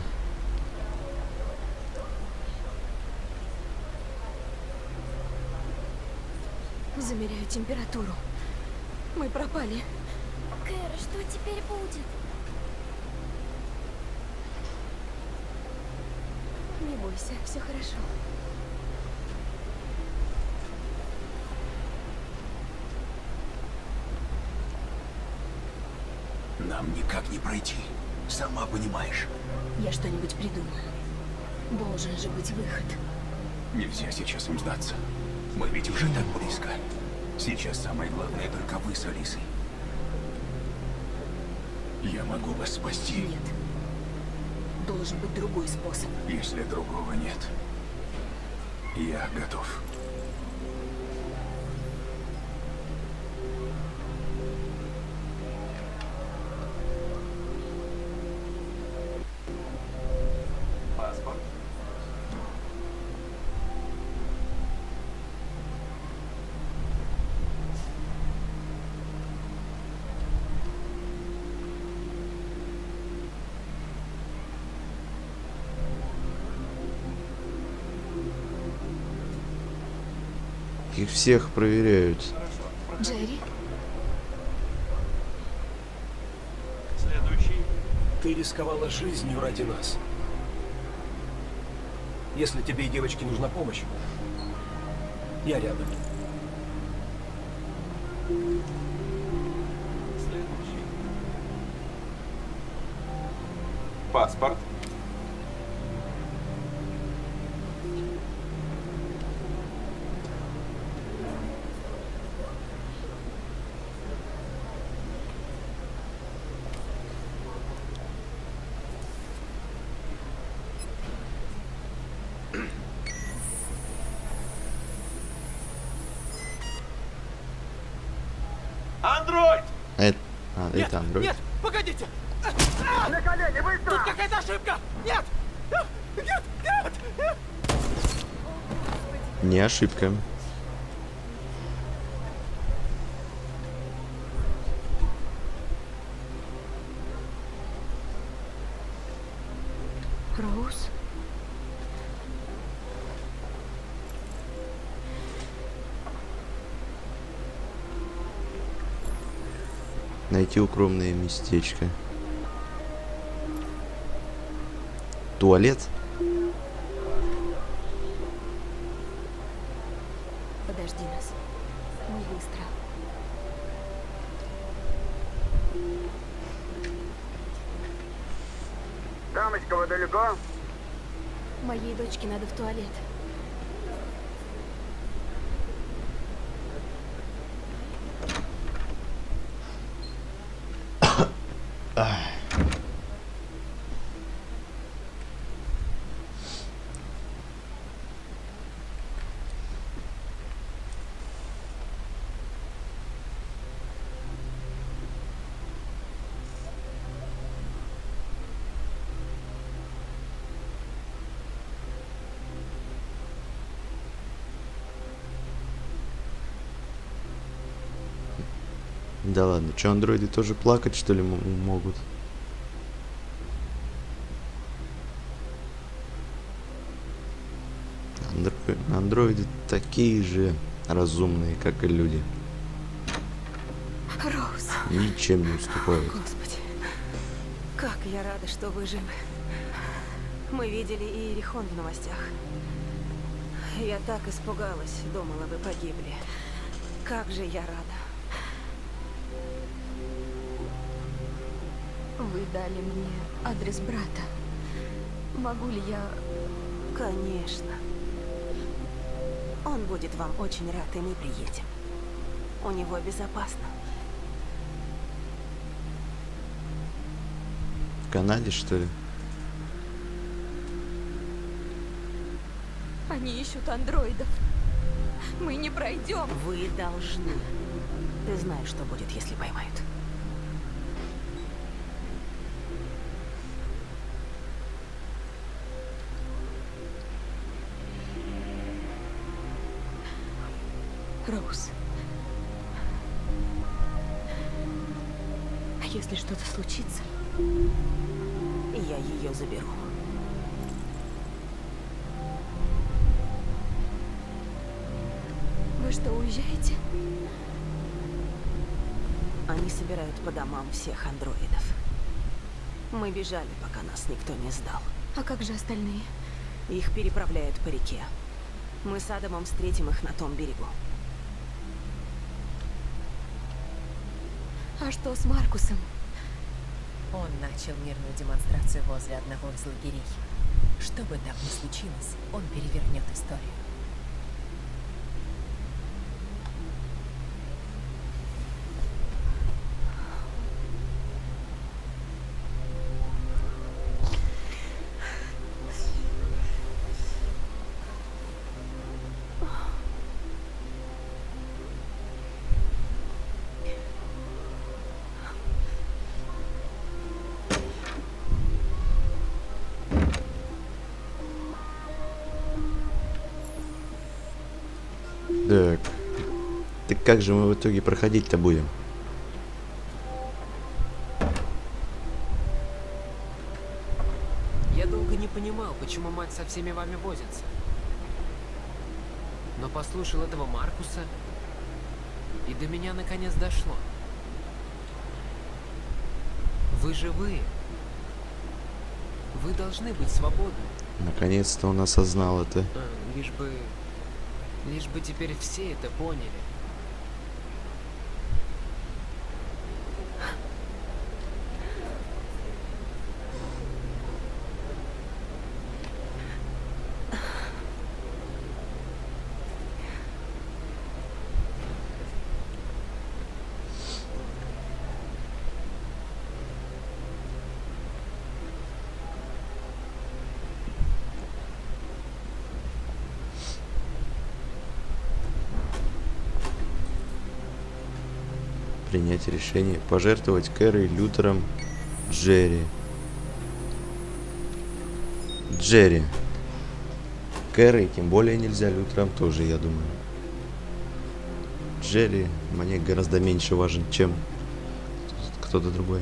Speaker 1: Замеряю температуру. Мы пропали.
Speaker 11: Кэр, что теперь будет?
Speaker 1: Не бойся, все хорошо.
Speaker 6: Нам
Speaker 13: Нам никак не пройти. Сама понимаешь.
Speaker 1: Я что-нибудь придумаю. Должен же быть выход.
Speaker 13: Нельзя сейчас им сдаться. Мы ведь уже так близко. Сейчас самое главное только вы с Алисой. Я могу вас спасти.
Speaker 1: Нет. Должен быть другой способ.
Speaker 13: Если другого нет, я готов.
Speaker 4: Паспорт.
Speaker 2: Их всех проверяют.
Speaker 1: Джерри?
Speaker 18: Следующий. Ты рисковала жизнью ради нас. Если тебе и девочке нужна помощь, я рядом.
Speaker 4: Следующий. Паспорт.
Speaker 18: Андроид!
Speaker 2: Это андроид.
Speaker 8: Нет, погодите!
Speaker 12: На колени, быстро!
Speaker 8: Тут какая-то ошибка! Нет! Нет! Нет! Нет!
Speaker 2: Не ошибка.
Speaker 1: Роуз?
Speaker 2: Найти укромное местечко. Туалет?
Speaker 1: Подожди нас. Мы быстро.
Speaker 12: Дамочка, вы далеко?
Speaker 1: Моей дочке надо в туалет.
Speaker 2: Да ладно, что, андроиды тоже плакать, что ли, могут? Андроиды такие же разумные, как и люди.
Speaker 7: Роуз.
Speaker 2: Ничем не уступают.
Speaker 7: Господи, как я рада, что вы живы. Мы видели и Иерихон в новостях. Я так испугалась, думала, вы погибли. Как же я рада.
Speaker 1: Вы дали мне адрес брата. Могу ли я...
Speaker 7: Конечно. Он будет вам очень рад, и мы приедем. У него безопасно.
Speaker 2: В Канаде, что ли?
Speaker 1: Они ищут андроидов. Мы не пройдем.
Speaker 7: Вы должны. Ты знаешь, что будет, если поймают.
Speaker 1: Роуз. А если что-то случится?
Speaker 7: Я ее заберу.
Speaker 1: Вы что, уезжаете?
Speaker 7: Они собирают по домам всех андроидов. Мы бежали, пока нас никто не сдал.
Speaker 1: А как же остальные?
Speaker 7: Их переправляют по реке. Мы с Адамом встретим их на том берегу.
Speaker 1: А что с Маркусом?
Speaker 19: Он начал мирную демонстрацию возле одного из лагерей. Что бы там ни случилось, он перевернет историю.
Speaker 2: Так. Так как же мы в итоге проходить-то будем?
Speaker 20: Я долго не понимал, почему мать со всеми вами возится. Но послушал этого Маркуса, и до меня наконец дошло. Вы живые. Вы должны быть свободны.
Speaker 2: Наконец-то он осознал это.
Speaker 20: Лишь бы теперь все это поняли.
Speaker 2: Принять решение пожертвовать Кэрой, Лютером, Джерри. Кэрой тем более нельзя, Лютером тоже, я думаю. Джерри мне гораздо меньше важен, чем кто-то другой.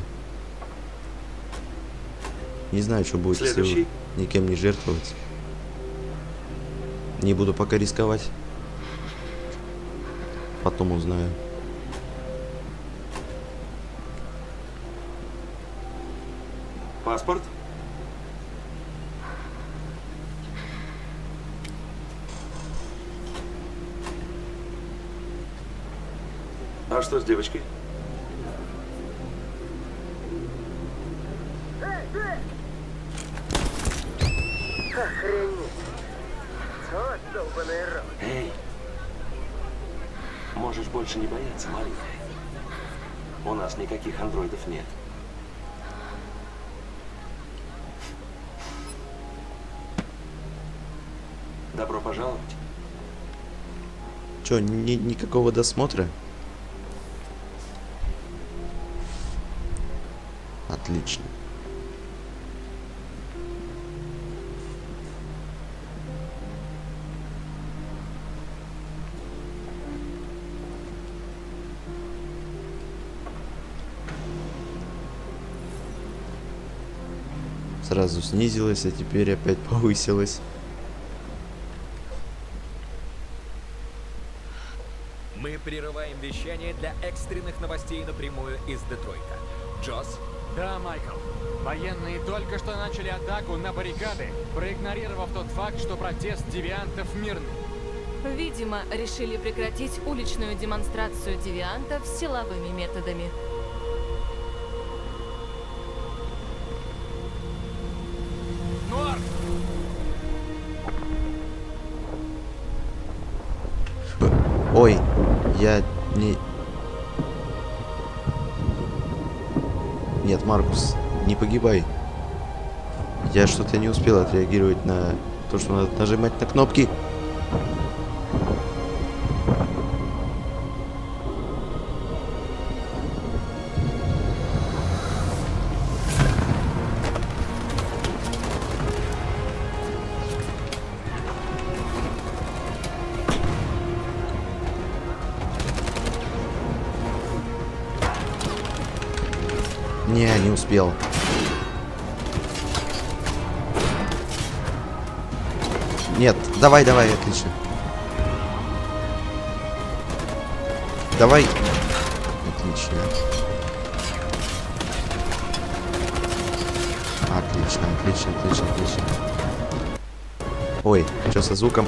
Speaker 2: Не знаю, что будет, если никем не жертвовать. Не буду пока рисковать. Потом узнаю.
Speaker 15: Паспорт? А что с девочкой?
Speaker 12: Охренеть! Вот долбаный рот!
Speaker 15: Эй! Можешь больше не бояться, маленькая. У нас никаких андроидов нет. Добро пожаловать.
Speaker 2: Чё, никакого досмотра? Отлично. Сразу снизилась, а теперь опять повысилась.
Speaker 21: Мы прерываем вещание для экстренных новостей напрямую из Детройта. Джосс?
Speaker 14: Да, Майкл. Военные только что начали атаку на баррикады, проигнорировав тот факт, что протест девиантов мирный.
Speaker 22: Видимо, решили прекратить уличную демонстрацию девиантов силовыми методами.
Speaker 14: Норм!
Speaker 2: Ой, я не... Нет, Маркус, не погибай. Я что-то не успел отреагировать на то, что надо нажимать на кнопки. Не успел. Нет, давай, отлично. Давай. Отлично. Отлично. Ой, что со звуком?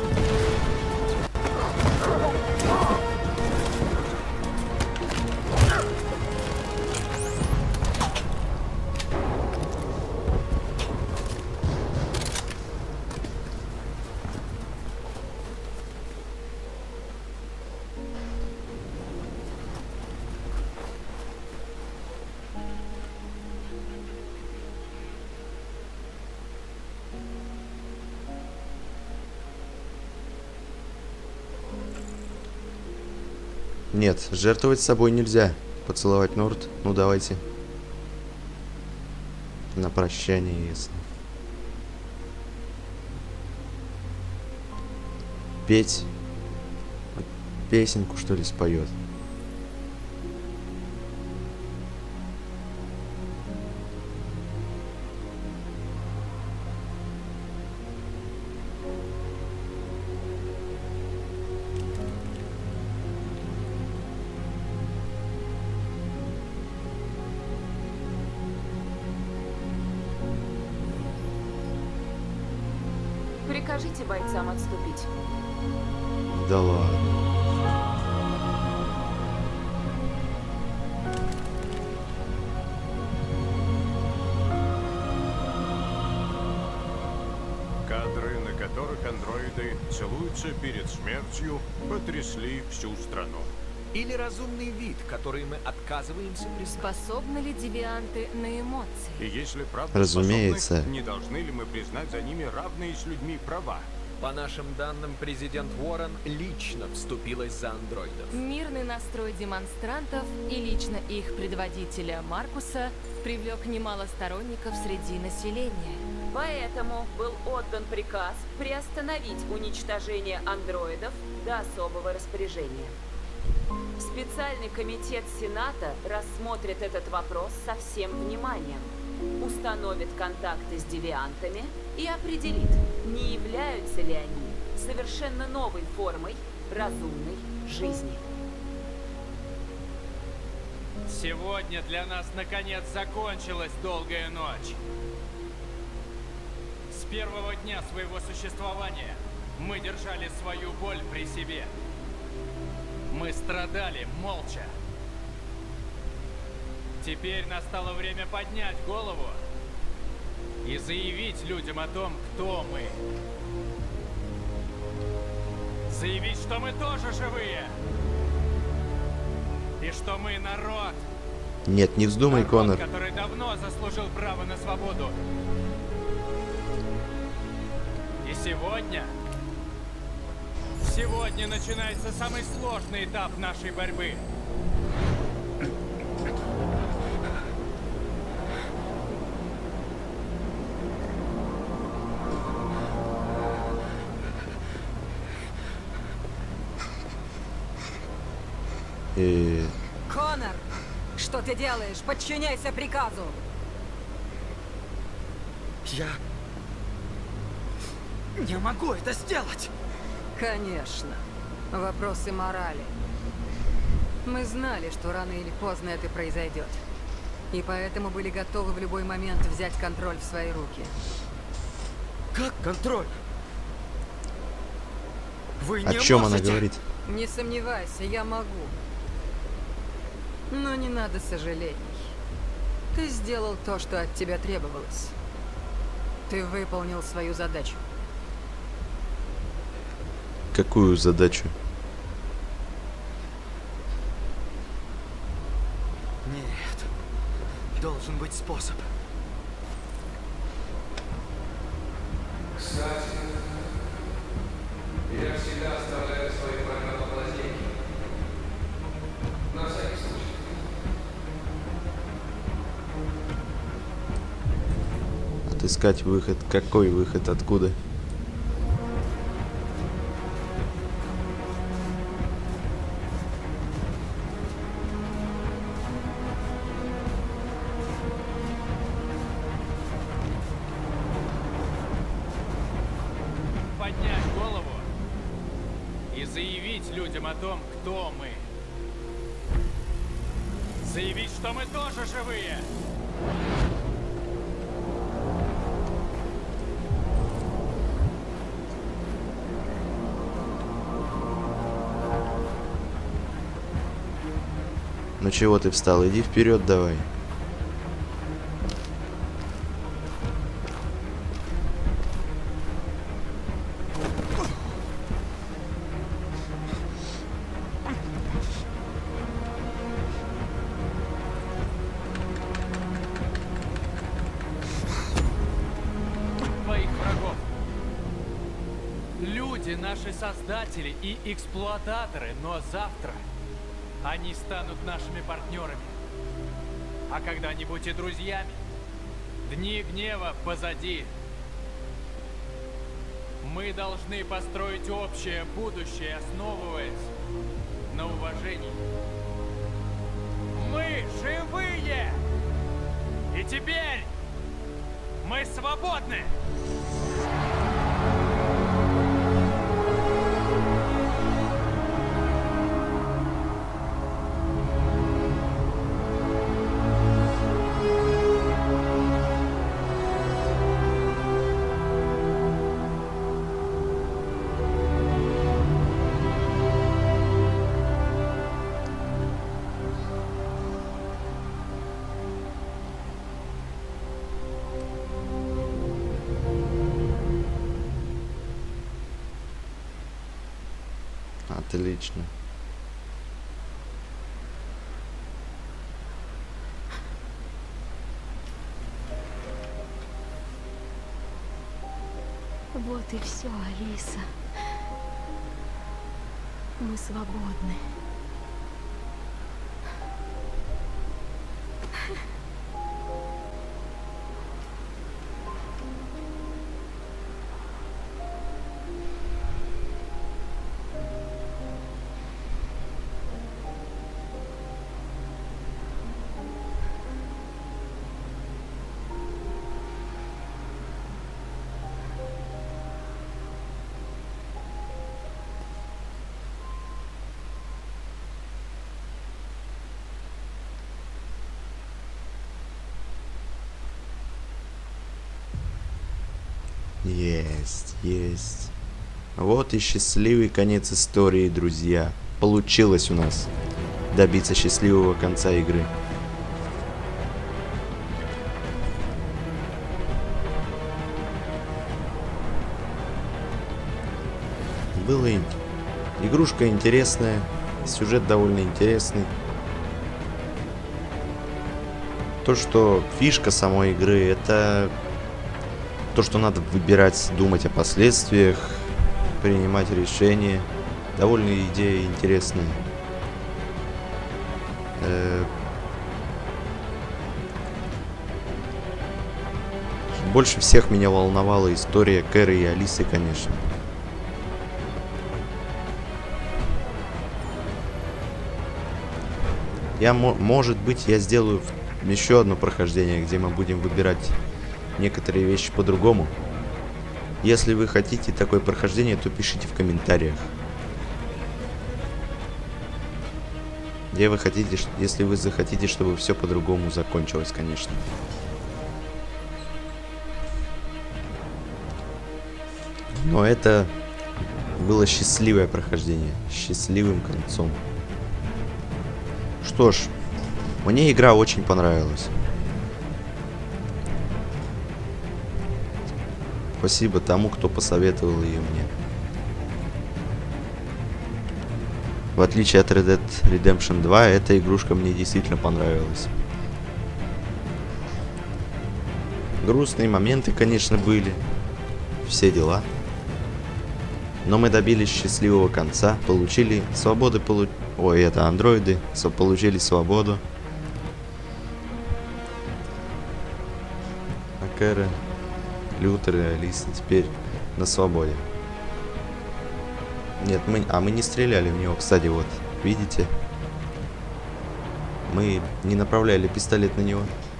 Speaker 2: Нет, жертвовать собой нельзя. Поцеловать Норд? Ну давайте. На прощание, если. Петь. Песенку, что ли, споет.
Speaker 3: Прикажите бойцам отступить.
Speaker 2: Да ладно.
Speaker 9: Кадры, на которых андроиды целуются перед смертью, потрясли всю страну.
Speaker 21: Или разумный вид, который мы отказываемся признать.
Speaker 22: Способны ли девианты на эмоции?
Speaker 9: И если правда
Speaker 2: Разумеется.
Speaker 9: способны, не должны ли мы признать за ними равные с людьми права?
Speaker 21: По нашим данным, президент Уоррен лично вступилась за андроидов.
Speaker 22: Мирный настрой демонстрантов и лично их предводителя Маркуса привлек немало сторонников среди населения.
Speaker 3: Поэтому был отдан приказ приостановить уничтожение андроидов до особого распоряжения. Специальный комитет Сената рассмотрит этот вопрос со всем вниманием, установит контакты с девиантами и определит, не являются ли они совершенно новой формой разумной жизни.
Speaker 5: Сегодня для нас наконец закончилась долгая ночь. С первого дня своего существования мы держали свою боль при себе. Мы страдали молча. Теперь настало время поднять голову и заявить людям о том, кто мы. Заявить, что мы тоже живые. И что мы народ.
Speaker 2: Нет, не вздумай,
Speaker 5: народ,
Speaker 2: Коннор.
Speaker 5: который давно заслужил право на свободу. И сегодня начинается самый сложный этап нашей борьбы.
Speaker 10: Коннор, что ты делаешь? Подчиняйся приказу.
Speaker 8: Я не могу это сделать.
Speaker 10: Конечно. Вопросы морали. Мы знали, что рано или поздно это произойдет. И поэтому были готовы в любой момент взять контроль в свои руки.
Speaker 8: Как контроль? Вы не
Speaker 2: О чем
Speaker 8: можете?
Speaker 2: она говорит?
Speaker 10: Не сомневайся, я могу. Но не надо сожалений. Ты сделал то, что от тебя требовалось. Ты выполнил свою задачу.
Speaker 2: Какую задачу?
Speaker 8: Нет. Должен быть способ.
Speaker 4: Кстати, я всегда оставляю свои программы в лазейке. На всякий случай.
Speaker 2: Отыскать выход. Какой выход? Откуда?
Speaker 5: Поднять голову и заявить людям о том, кто мы. Заявить, что мы тоже живые.
Speaker 2: Ну чего ты встал? Иди вперед давай.
Speaker 5: Твоих врагов. Люди, наши создатели и эксплуататоры, но завтра они станут нашими партнерами. А когда-нибудь и друзьями. Дни гнева позади. Мы должны построить общее будущее, основываясь на уважении. Мы живые! И теперь мы свободны!
Speaker 2: Отлично.
Speaker 1: Вот и все, Алиса. Мы свободны.
Speaker 2: Есть. Вот и счастливый конец истории, друзья. Получилось у нас добиться счастливого конца игры. Игрушка интересная, сюжет довольно интересный. То, что фишка самой игры, это то, что надо выбирать, думать о последствиях, принимать решения. Довольно идея интересная. Больше всех меня волновала история Кэры и Алисы, конечно. Может быть, я сделаю еще одно прохождение, где мы будем выбирать некоторые вещи по-другому. Если вы хотите такое прохождение, то пишите в комментариях. Если вы захотите, чтобы все по-другому закончилось, конечно. Но это было счастливое прохождение, с счастливым концом. Что ж, мне игра очень понравилась. Спасибо тому, кто посоветовал ее мне. В отличие от Red Dead Redemption 2, эта игрушка мне действительно понравилась. Грустные моменты, конечно, были. Все дела. Но мы добились счастливого конца. Получили свободу. Ой, это андроиды. Получили свободу. А Кэра, Лютер и Алиса теперь на свободе. Нет, мы не стреляли в него, кстати, вот, видите? Мы не направляли пистолет на него.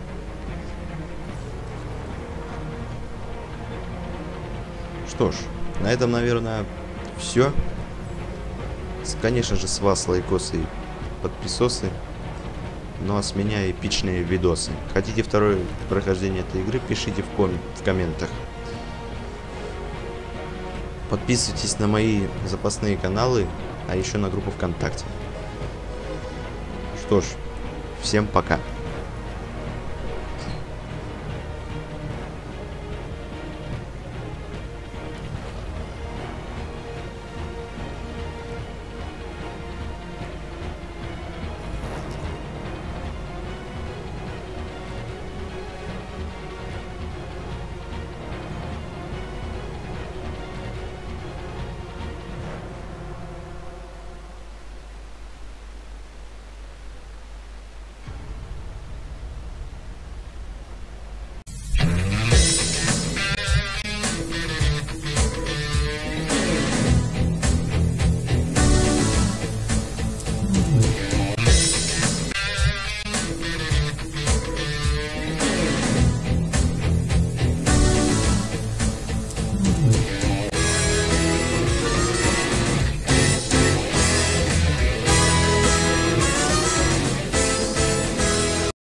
Speaker 2: Что ж, на этом, наверное, все. Конечно же, с вас лайкосы и подписосы. Ну а с меня эпичные видосы. Хотите второе прохождение этой игры, пишите в комментах. Подписывайтесь на мои запасные каналы, а еще на группу ВКонтакте. Что ж, всем пока.